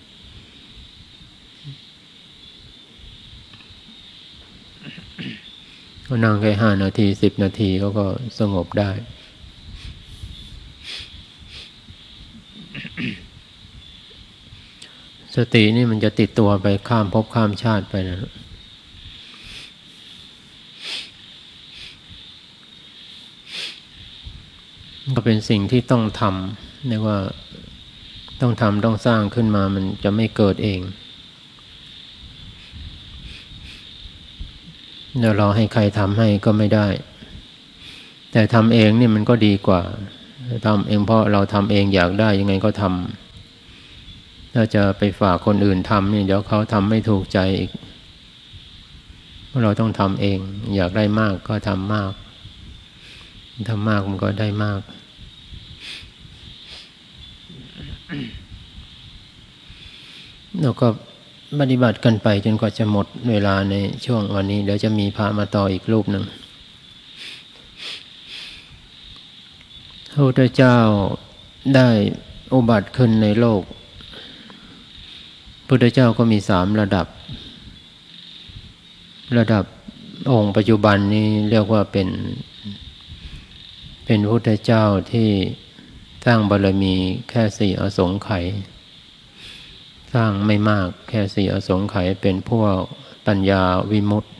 ก็นั่งแค่ห้านาทีสิบนาทีเขาก็สงบได้สตินี่มันจะติดตัวไปข้ามภพข้ามชาติไปนะก็เป็นสิ่งที่ต้องทำเรียกว่าต้องทำต้องสร้างขึ้นมามันจะไม่เกิดเองเดี๋ยวรอให้ใครทำให้ก็ไม่ได้แต่ทำเองนี่มันก็ดีกว่าทำเองเพราะเราทำเองอยากได้ยังไงก็ทำถ้าจะไปฝากคนอื่นทำนี่เดี๋ยวเขาทำไม่ถูกใจอีกเพราะเราต้องทำเองอยากได้มากก็ทำมากทำมากมันก็ได้มากแล้วก็ปฏิบัติกันไปจนกว่าจะหมดเวลาในช่วงวันนี้เดี๋ยวจะมีพระมาต่ออีกรูปหนึ่งพระพุทธเจ้าได้อุบัติขึ้นในโลกพระพุทธเจ้าก็มีสามระดับระดับองค์ปัจจุบันนี้เรียกว่าเป็นเป็นพระพุทธเจ้าที่สร้างบารมีแค่สี่อสงไขยสสร้างไม่มากแค่สี่อสงไขยเป็นพวกปัญญาวิมุตติ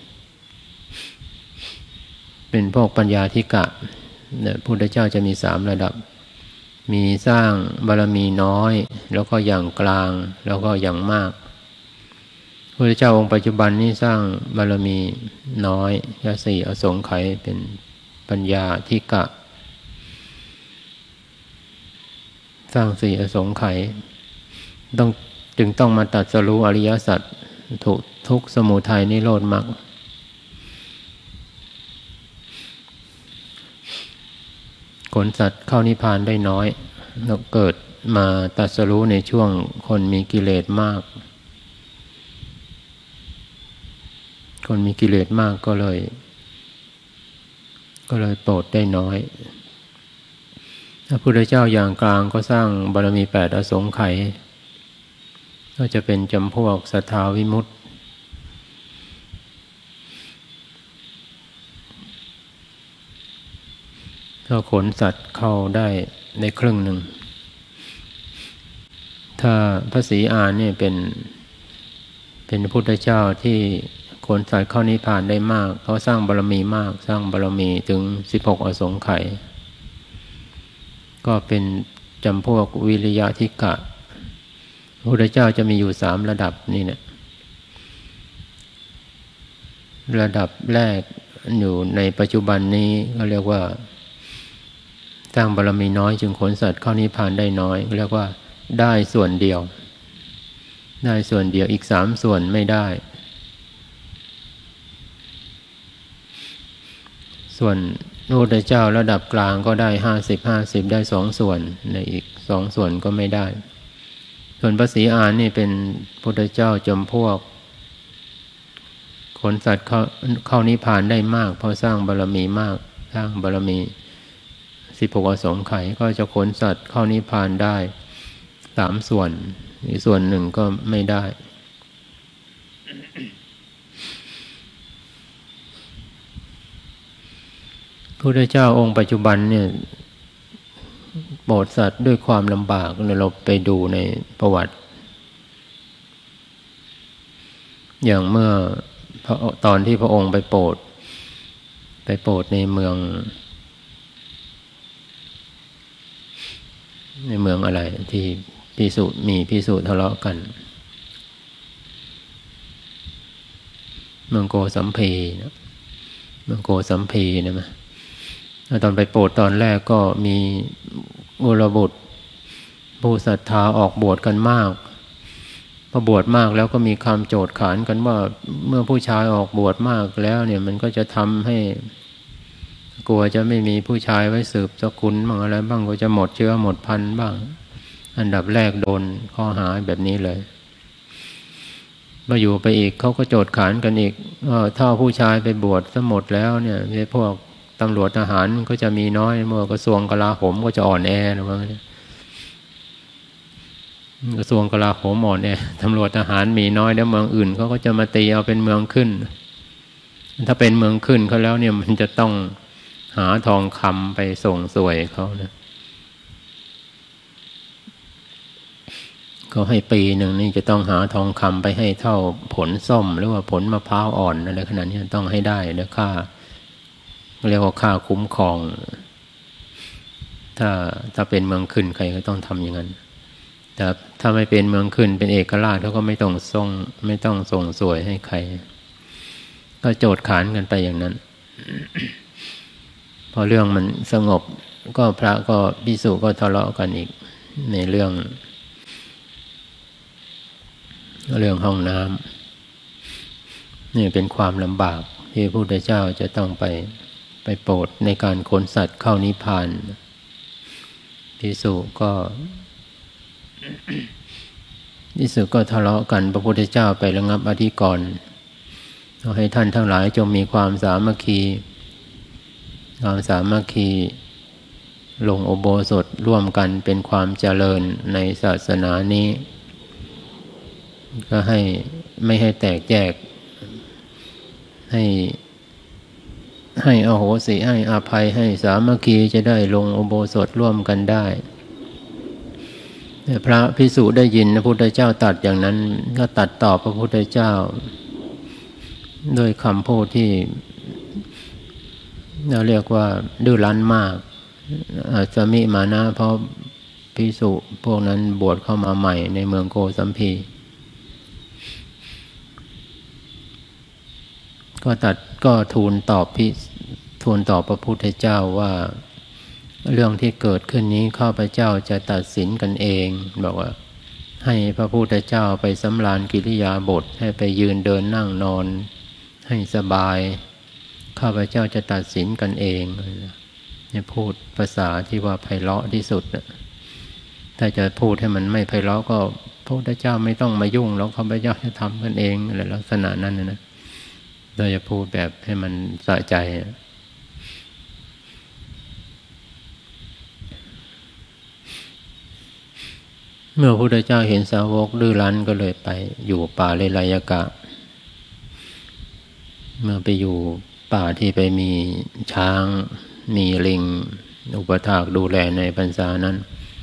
เป็นพวกปัญญาธิกะเนี่ยพุทธเจ้าจะมีสามระดับมีสร้างบารมีน้อยแล้วก็อย่างกลางแล้วก็อย่างมากพระเจ้าองค์ปัจจุบันนี้สร้างบารมีน้อยแค่สี่อสงไขยเป็นปัญญาธิกะสร้างสี่อสงไขยต้องจึงต้องมาตรัสรู้อริยสัจทุกทุกข์สมุทัยนิโรธมรรคขนสัตว์เข้านิพพานได้น้อยแล้วเกิดมาตรัสรู้ในช่วงคนมีกิเลสมากคนมีกิเลสมากก็เลยก็เลยโปรดได้น้อยพระพุทธเจ้าอย่างกลางก็สร้างบารมีแปดอสงไขยก็จะเป็นจำพวกสัทธาวิมุตติก็ขนสัตว์เข้าได้ในครึ่งหนึ่งถ้าพระศรีอานนี่เป็นเป็นพระพุทธเจ้าที่ขนสัตว์เข้านิพพานได้มากเขาสร้างบารมีมากสร้างบารมีถึงสิบหกอสงไขยก็เป็นจำพวกวิริยะธิกะพระพุทธเจ้าจะมีอยู่สามระดับนี่เนี่ยระดับแรกอยู่ในปัจจุบันนี้ก็เรียกว่าสร้างบารมีน้อยจึงขนสัตว์เข้านิพพานได้น้อยเรียกว่าได้ส่วนเดียวได้ส่วนเดียวอีกสามส่วนไม่ได้ส่วนพระพุทธเจ้าระดับกลางก็ได้ห้าสิบห้าสิบได้สองส่วนในอีกสองส่วนก็ไม่ได้ส่วนพระศรีอานนี่เป็นพุทธเจ้าจำพวกขนสัตว์เข้าเข้านิพพานได้มากเพราะสร้างบารมีมากสร้างบารมีสิบหกอสงไขยก็จะขนสัตว์เข้านิพพานได้สามส่วนอีกส่วนหนึ่งก็ไม่ได้พระพุทธเจ้าองค์ปัจจุบันเนี่ยโปรดสัตว์ด้วยความลำบากเราไปดูในประวัติอย่างเมื่อตอนที่พระองค์ไปโปรดไปโปรดในเมืองในเมืองอะไรที่ภิกษุมีภิกษุทะเลาะกันเมืองโกสัมพีนะเมืองโกสัมพีนะมั้ยตอนไปโปรดตอนแรกก็มีกุลบุตรผู้ศรัทธาออกบวชกันมากพอบวชมากแล้วก็มีคำโจทย์ขานกันว่าเมื่อผู้ชายออกบวชมากแล้วเนี่ยมันก็จะทำให้กลัวจะไม่มีผู้ชายไว้สืบสกุลบ้างอะไรบ้างก็จะหมดเชื้อหมดพันธุ์บ้างอันดับแรกโดนข้อหาแบบนี้เลยมาอยู่ไปอีกเขาก็โจทย์ขานกันอีกว่าถ้าผู้ชายไปบวชซะหมดแล้วเนี่ยพวกตำรวจทหารก็จะมีน้อยเมื่อกระทรวงกลาโหมก็จะอ่อนแอนะว่ากระทรวงกลาโหมอ่อนแอตำรวจทหารมีน้อยแล้วเมืองอื่นเขาก็จะมาตีเอาเป็นเมืองขึ้นถ้าเป็นเมืองขึ้นเขาแล้วเนี่ยมันจะต้องหาทองคำไปส่งสวยเขานะก็ให้ปีหนึ่งนี่จะต้องหาทองคำไปให้เท่าผลส้มหรือว่าผลมะพร้าวอ่อนอะไรขนาดนี้ต้องให้ได้แล้วค่าเรียกว่าค่าคุ้มครองถ้าถ้าเป็นเมืองขึ้นใครก็ต้องทำอย่างนั้นแต่ถ้าไม่เป็นเมืองขึ้นเป็นเอกราชเขาก็ไม่ต้องส่งไม่ต้องส่งสวยให้ใครก็โจทย์ขานกันไปอย่างนั้น พอเรื่องมันสงบก็พระก็ภิกษุก็ทะเลาะกันอีกในเรื่องเรื่องห้องน้ำนี่เป็นความลำบากที่พระพุทธเจ้าจะต้องไปไปโปรดในการขนสัตว์เข้านิพพานภิกษุก็ภิกษุก็ทะเลาะกันพระพุทธเจ้าไประงับอธิกรณ์ให้ท่านทั้งหลายจงมีความสามัคคีความสามัคคีลงอุโบสถร่วมกันเป็นความเจริญในศาสนานี้ก็ให้ไม่ให้แตกแยกให้ให้อโหสิให้อภัยให้สามัคคีจะได้ลงอุโบสถร่วมกันได้แต่พระภิกษุได้ยินพระพุทธเจ้าตรัสอย่างนั้นก็ตรัสตอบพระพุทธเจ้าด้วยคำพูดที่เราเรียกว่าดื้อรั้นมากอาจจะมิมานะเพราะภิกษุพวกนั้นบวชเข้ามาใหม่ในเมืองโกสัมพีก็ตัดก็ทูลตอบพิทูลตอบพระพุทธเจ้าว่าเรื่องที่เกิดขึ้นนี้ข้าพเจ้าจะตัดสินกันเองบอกว่าให้พระพุทธเจ้าไปสำราญกิริยาบทให้ไปยืนเดินนั่งนอนให้สบายข้าพเจ้าจะตัดสินกันเองเนี่ยพูดภาษาที่ว่าไพเราะที่สุดถ้าจะพูดให้มันไม่ไพเราะก็พระพุทธเจ้าไม่ต้องมายุ่งแล้วข้าพเจ้าจะทำกันเองอะไรลักษณะนั้นนะเราจะพูดแบบให้มันสะใจเมื่อพระพุทธเจ้าเห็นสาวกดื้อรั้นก็เลยไปอยู่ป่าเลไลยกะเมื่อไปอยู่ป่าที่ไปมีช้างมีลิงอุปถากดูแลในพรรษานั้น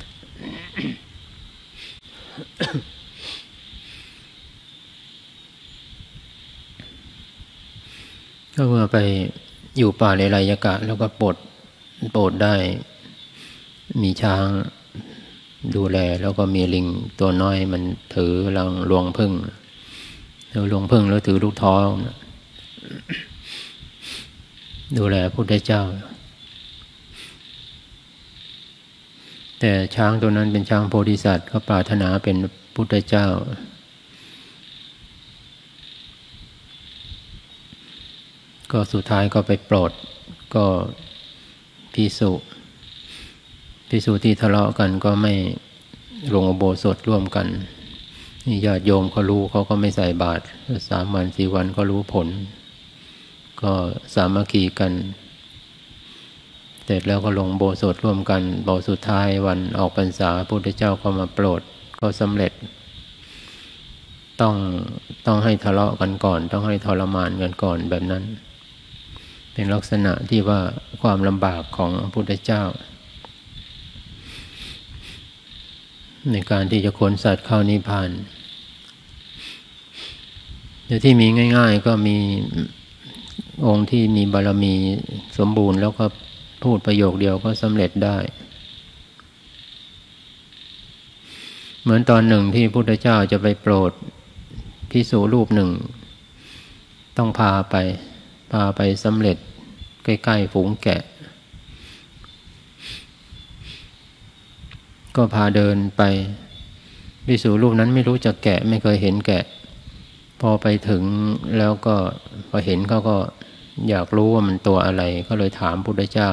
ก็เมื่อไปอยู่ป่าเลไลยกะแล้วก็โปรดโปรดได้มีช้างดูแลแล้วก็มีลิงตัวน้อยมันถือรังรวงผึ้งถือรวงผึ้งแล้วถือลูกท้อดูแลพระพุทธเจ้าแต่ช้างตัวนั้นเป็นช้างโพธิสัตว์ก็ปรารถนาเป็นพุทธเจ้าก็สุดท้ายก็ไปโปรดก็ภิกษุภิกษุที่ทะเลาะกันก็ไม่ลงอุโบสถร่วมกันนี่ญาติโยมเขารู้เขาก็ไม่ใส่บาตรสามวันสี่วันก็รู้ผลก็สามัคคีกันเสร็จแล้วก็ลงอุโบสถร่วมกันบทสุดท้ายวันออกพรรษาพระพุทธเจ้าก็มาโปรดก็สำเร็จต้องต้องให้ทะเลาะกันก่อนต้องให้ทรมานกันก่อนแบบนั้นเป็นลักษณะที่ว่าความลำบากของพระพุทธเจ้าในการที่จะขนสัตว์เข้านิพพานเดี๋ยวที่มีง่ายๆก็มีองค์ที่มีบารมีสมบูรณ์แล้วก็พูดประโยคเดียวก็สำเร็จได้เหมือนตอนหนึ่งที่พระพุทธเจ้าจะไปโปรดภิกษุรูปหนึ่งต้องพาไปพาไปสำเร็จใกล้ๆฝูงแกะก็พาเดินไปภิกษุรูปนั้นไม่รู้จักแกะไม่เคยเห็นแกะพอไปถึงแล้วก็พอเห็นเขาก็อยากรู้ว่ามันตัวอะไรก็เลยถามพระพุทธเจ้า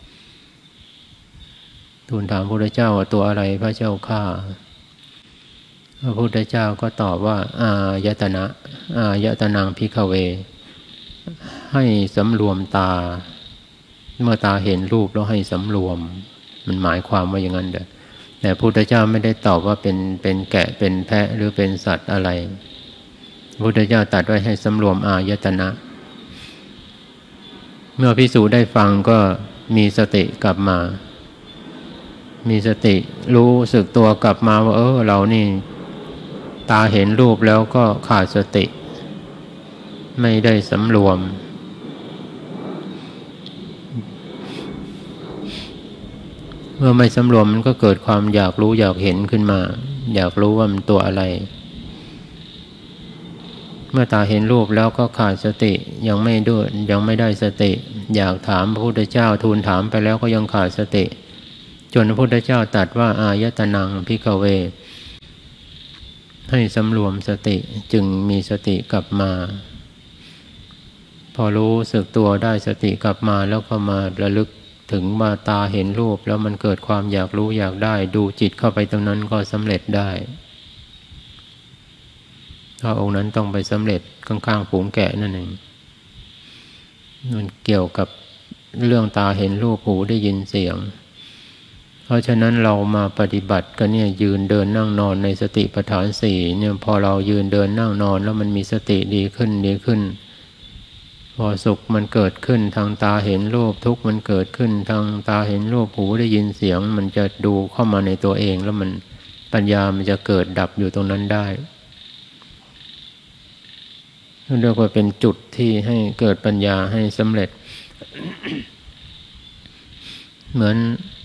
ทูลถามพระพุทธเจ้าว่าตัวอะไรพระเจ้าข้าพระพุทธเจ้าก็ตอบว่าอายตนะอายตนังภิกขเวให้สำรวมตาเมื่อตาเห็นรูปแล้วให้สำรวมมันหมายความว่าอย่างนั้นเด้อแต่พระพุทธเจ้าไม่ได้ตอบว่าเป็นเป็นแกะเป็นแพะหรือเป็นสัตว์อะไรพระพุทธเจ้าตรัสไว้ให้สำรวมอายตนะเมื่อภิกษุได้ฟังก็มีสติกลับมามีสติรู้สึกตัวกลับมาว่าเออเรานี่ตาเห็นรูปแล้วก็ขาดสติไม่ได้สำรวมเมื่อไม่สำรวมมันก็เกิดความอยากรู้อยากเห็นขึ้นมาอยากรู้ว่ามันตัวอะไรเมื่อตาเห็นรูปแล้วก็ขาดสติยังไม่ด้วยยังไม่ได้สติอยากถามพระพุทธเจ้าทูลถามไปแล้วก็ยังขาดสติจนพระพุทธเจ้าตรัสว่าอายตนังภิกขเวให้สำรวมสติจึงมีสติกลับมาพอรู้สึกตัวได้สติกลับมาแล้วก็มาระลึกถึงว่าตาเห็นรูปแล้วมันเกิดความอยากรู้อยากได้ดูจิตเข้าไปตรงนั้นก็สำเร็จได้ถ้าองค์นั้นต้องไปสำเร็จข้างๆฝูงแกะนั่นเองมันเกี่ยวกับเรื่องตาเห็นรูปหูได้ยินเสียงเพราะฉะนั้นเรามาปฏิบัติกันเนี่ยยืนเดินนั่งนอนในสติปัฏฐานสี่เนี่ยพอเรายืนเดินนั่งนอนแล้วมันมีสติดีขึ้นดีขึ้นพอสุขมันเกิดขึ้นทางตาเห็นรูปทุกข์มันเกิดขึ้นทางตาเห็นรูปหูได้ยินเสียงมันจะดูเข้ามาในตัวเองแล้วมันปัญญามันจะเกิดดับอยู่ตรงนั้นได้เรียกว่าเป็นจุดที่ให้เกิดปัญญาให้สำเร็จ เหมือน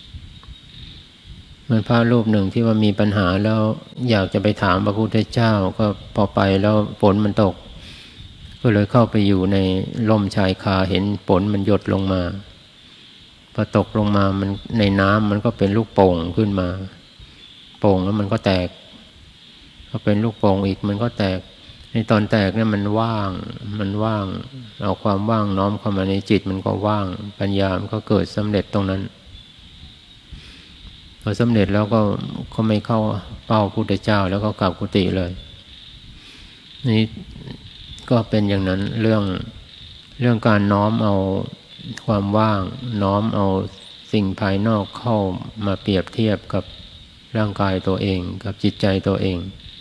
เหมือนพระรูปหนึ่งที่ว่ามีปัญหาแล้วอยากจะไปถามพระพุทธเจ้าก็พอไปแล้วฝนมันตกก็เลยเข้าไปอยู่ในร่มชายคาเห็นฝนมันหยดลงมาพอตกลงมามันในน้ำมันก็เป็นลูกโป่งขึ้นมาโป่งแล้วมันก็แตกพอเป็นลูกโป่งอีกมันก็แตกในตอนแตกเนี่ยมันว่างมันว่างเอาความว่างน้อมเข้ามาในจิตมันก็ว่างปัญญามันก็เกิดสำเร็จตรงนั้นพอสำเร็จแล้วก็ก็ไม่เข้าเป้าพุทธเจ้าแล้วก็กลับกุฏิเลยนี่ก็เป็นอย่างนั้นเรื่องเรื่องการน้อมเอาความว่างน้อมเอาสิ่งภายนอกเข้ามาเปรียบเทียบกับร่างกายตัวเองกับจิตใจตัวเอง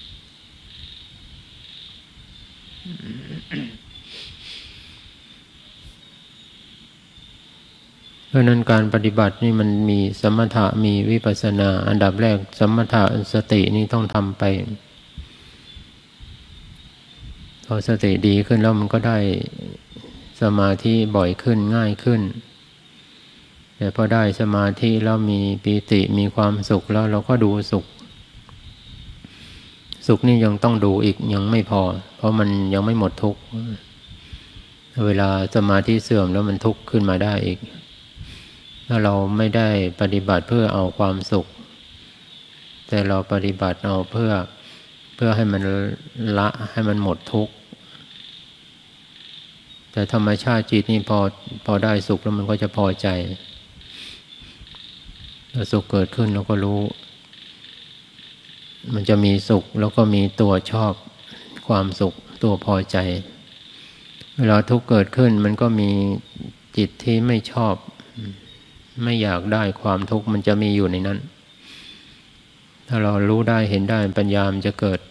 เพราะนั้นการปฏิบัตินี่มันมีสมถะมีวิปัสสนาอันดับแรกสมถะสตินี่ต้องทำไปพอสติดีขึ้นแล้วมันก็ได้สมาธิบ่อยขึ้นง่ายขึ้นแต่พอได้สมาธิแล้วมีปีติมีความสุขแล้วเราก็ดูสุขสุขนี่ยังต้องดูอีกยังไม่พอเพราะมันยังไม่หมดทุกข์เวลาสมาธิเสื่อมแล้วมันทุกข์ขึ้นมาได้อีกถ้าเราไม่ได้ปฏิบัติเพื่อเอาความสุขแต่เราปฏิบัติเอาเพื่อเพื่อให้มันละให้มันหมดทุกข์แต่ธรรมชาติจิตนี่พอพอได้สุขแล้วมันก็จะพอใจแล้วสุขเกิดขึ้นเราก็รู้มันจะมีสุขแล้วก็มีตัวชอบความสุขตัวพอใจเวลาทุกข์เกิดขึ้นมันก็มีจิตที่ไม่ชอบไม่อยากได้ความทุกข์มันจะมีอยู่ในนั้นถ้าเรารู้ได้เห็นได้ปัญญามันจะเกิด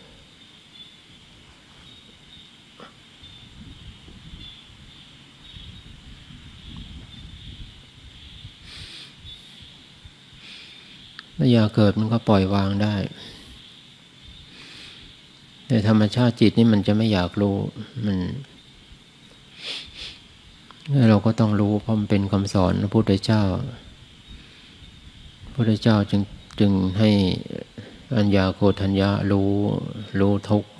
ปัญญาเกิดมันก็ปล่อยวางได้แต่ธรรมชาติจิตนี่มันจะไม่อยากรู้มันเราก็ต้องรู้เพราะมันเป็นคำสอนพระพุทธเจ้าพระพุทธเจ้าจึงจึงให้อัญญาโกฏัญญะรู้รู้ทุกข์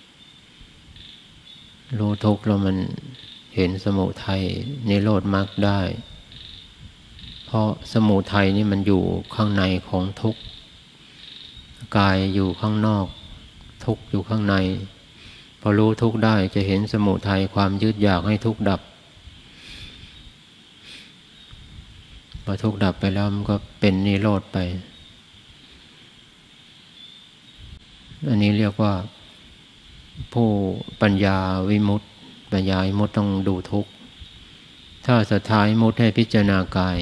รู้ทุกข์แล้วมันเห็นสมุทัยนิโรธมรรคได้เพราะสมุทัยนี่มันอยู่ข้างในของทุกข์กายอยู่ข้างนอกทุกข์อยู่ข้างในพอรู้ทุกข์ได้จะเห็นสมุทัยความยึดอยากให้ทุกข์ดับพอทุกข์ดับไปแล้วมันก็เป็นนิโรธไปอันนี้เรียกว่าผู้ปัญญาวิมุตติปัญญาวิมุตติต้องดูทุกข์ถ้าศรัทธาวิมุตติให้พิจารณากาย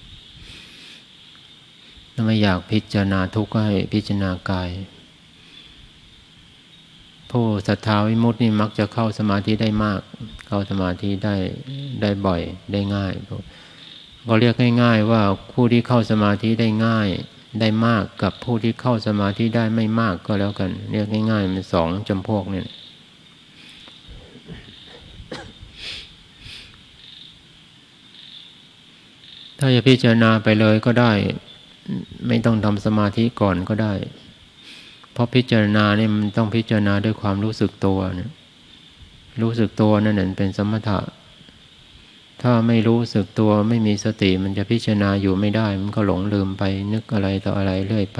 ถ้าไม่อยากพิจารณาทุกข์ก็ให้พิจารณากายผู้ศรัทธาวิมุตตินี่มักจะเข้าสมาธิได้มากเข้าสมาธิได้ได้บ่อยได้ง่ายก็เรียกง่ายๆว่าผู้ที่เข้าสมาธิได้ง่ายได้มากกับผู้ที่เข้าสมาธิได้ไม่มากก็แล้วกันเรียกง่ายๆมันสองจำพวกเนี่ยถ้าจะพิจารณาไปเลยก็ได้ไม่ต้องทำสมาธิก่อนก็ได้เพราะพิจารณาเนี่ยมันต้องพิจารณาด้วยความรู้สึกตัวเนี่ยรู้สึกตัวนั่นเป็นสมถะถ้าไม่รู้สึกตัวไม่มีสติมันจะพิจารณาอยู่ไม่ได้มันก็หลงลืมไปนึกอะไรต่ออะไรเรื่อยไป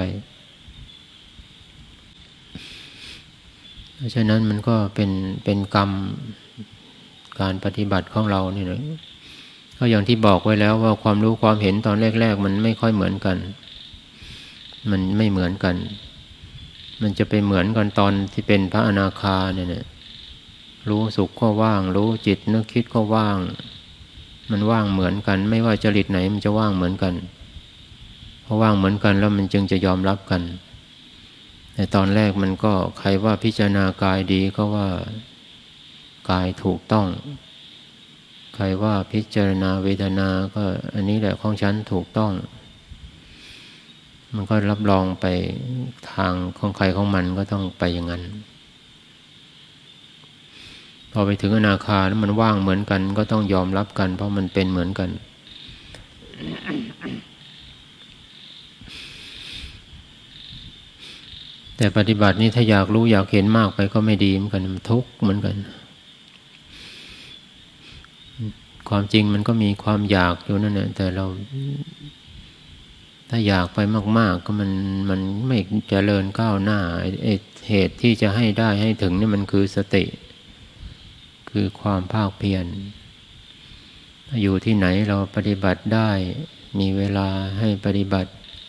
เพราะฉะนั้นมันก็เป็นเป็นกรรมการปฏิบัติของเราเนี่ยก็อย่างที่บอกไว้แล้วว่าความรู้ความเห็นตอนแรกๆมันไม่ค่อยเหมือนกันมันไม่เหมือนกันมันจะไปเหมือนกันตอนที่เป็นพระอนาคาเนี่ยนะรู้สุขก็ว่างรู้จิตนึกคิดก็ว่างมันว่างเหมือนกันไม่ว่าจริตไหนมันจะว่างเหมือนกันเพราะว่างเหมือนกันแล้วมันจึงจะยอมรับกันแต่ตอนแรกมันก็ใครว่าพิจารณากายดีก็ว่ากายถูกต้องใครว่าพิจารณาเวทนาก็อันนี้แหละของฉันถูกต้องมันก็รับรองไปทางของใครของมันก็ต้องไปอย่างนั้นพอไปถึงอนาคาแล้วมันว่างเหมือนกันก็ต้องยอมรับกันเพราะมันเป็นเหมือนกันแต่ปฏิบัตินี้ถ้าอยากรู้อยากเห็นมากไปก็ไม่ดีเหมือนกันมันทุกข์เหมือนกันความจริงมันก็มีความอยากอยู่นั่นแหละแต่เราถ้าอยากไปมากๆก็มันมันไม่เจริญก้าวหน้าไอ้เหตุที่จะให้ได้ให้ถึงนี่มันคือสติคือความภาคเพียรอยู่ที่ไหนเราปฏิบัติได้มีเวลาให้ปฏิบัติ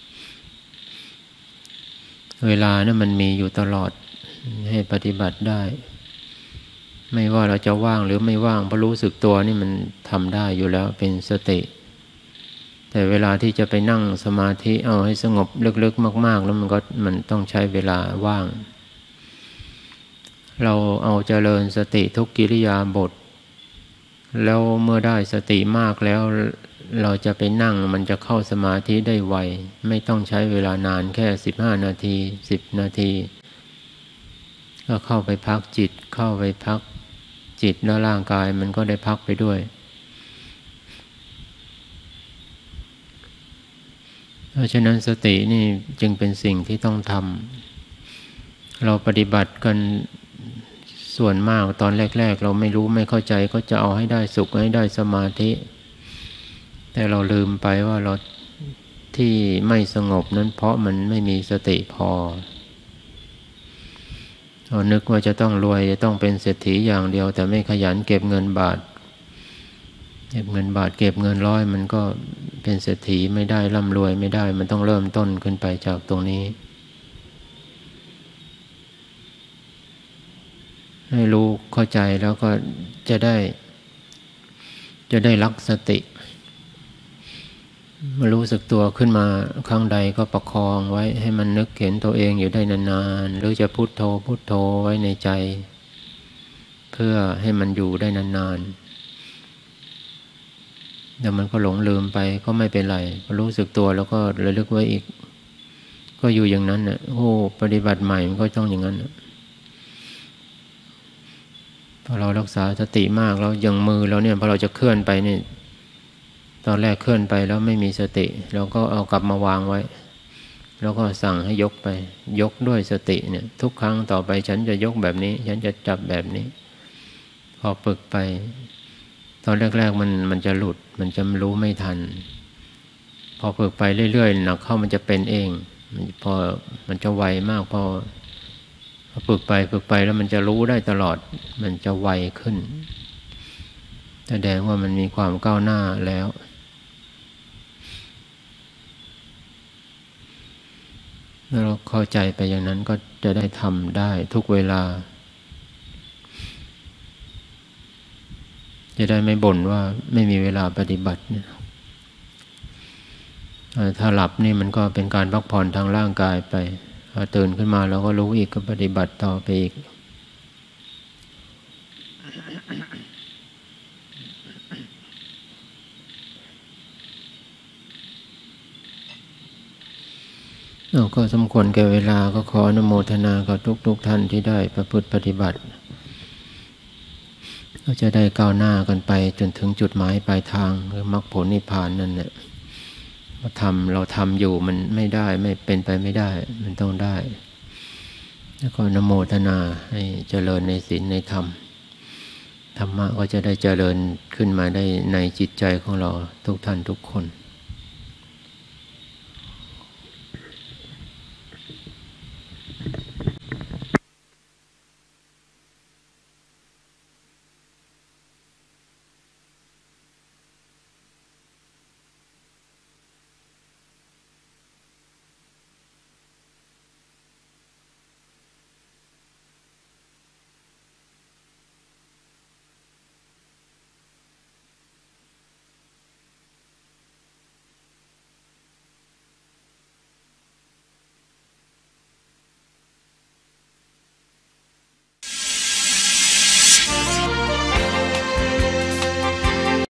เวลานั้นมันมีอยู่ตลอดให้ปฏิบัติได้ไม่ว่าเราจะว่างหรือไม่ว่างพอรู้สึกตัวนี่มันทำได้อยู่แล้วเป็นสติแต่เวลาที่จะไปนั่งสมาธิเอาให้สงบลึกๆมากๆแล้วมันก็มันต้องใช้เวลาว่างเราเอาเจริญสติทุกกิริยาบถแล้วเมื่อได้สติมากแล้วเราจะไปนั่งมันจะเข้าสมาธิได้ไวไม่ต้องใช้เวลานานแค่สิบห้านาทีสิบนาทีก็เข้าไปพักจิตเข้าไปพักจิตแล้วร่างกายมันก็ได้พักไปด้วยเพราะฉะนั้นสตินี่จึงเป็นสิ่งที่ต้องทำเราปฏิบัติกันส่วนมากตอนแรกๆเราไม่รู้ไม่เข้าใจก็จะเอาให้ได้สุขให้ได้สมาธิแต่เราลืมไปว่าเราที่ไม่สงบนั้นเพราะมันไม่มีสติพอเรานึกว่าจะต้องรวยจะต้องเป็นเศรษฐีอย่างเดียวแต่ไม่ขยันเก็บเงินบาทเก็บเงินบาทเก็บเงินร้อยมันก็เป็นเศรษฐีไม่ได้ร่ำรวยไม่ได้มันต้องเริ่มต้นขึ้นไปจากตรงนี้ให้รู้เข้าใจแล้วก็จะได้จะได้รักสติมารู้สึกตัวขึ้นมาครั้งใดก็ประคองไว้ให้มันนึกเห็นตัวเองอยู่ได้นานๆหรือจะพุทโธพุทโธไว้ในใจเพื่อให้มันอยู่ได้นานๆเดี๋ยวมันก็หลงลืมไปก็ไม่เป็นไรพอรู้สึกตัวแล้วก็ระลึกไว้อีกก็อยู่อย่างนั้นน่ะโอ้ปฏิบัติใหม่มันก็ต้องอย่างนั้นพอเรารักษาสติมากแล้วอย่างมือเราเนี่ยพอเราจะเคลื่อนไปนี่ตอนแรกเคลื่อนไปแล้วไม่มีสติเราก็เอากลับมาวางไว้แล้วก็สั่งให้ยกไปยกด้วยสติเนี่ยทุกครั้งต่อไปฉันจะยกแบบนี้ฉันจะจับแบบนี้พอฝึกไปตอนแรกๆมันมันจะหลุดมันจะรู้ไม่ทันพอฝึกไปเรื่อยๆหนักเข้ามันจะเป็นเองพอมันจะไวมากพอฝึกไปฝึกไปแล้วมันจะรู้ได้ตลอดมันจะไวขึ้นแสดงว่ามันมีความก้าวหน้าแล้วแล้วเราเข้าใจไปอย่างนั้นก็จะได้ทำได้ทุกเวลาจะได้ไม่บ่นว่าไม่มีเวลาปฏิบัติเนี่ยถ้าหลับนี่มันก็เป็นการพักผ่อนทางร่างกายไปพอตื่นขึ้นมาเราก็รู้อีกก็ปฏิบัติต่อไปอีกเราก็สมควรแก่เวลาก็ขออนุโมทนากับทุกๆท่านที่ได้ประพฤติปฏิบัติเราจะได้ก้าวหน้ากันไปจนถึงจุดหมายปลายทางคือมรรคผลนิพพานนั่นแหละเราทำเราทำอยู่มันไม่ได้ไม่เป็นไปไม่ได้มันต้องได้แล้วก็อนุโมทนาให้เจริญในศีลในธรรมธรรมะก็จะได้เจริญขึ้นมาได้ในจิตใจของเราทุกท่านทุกคน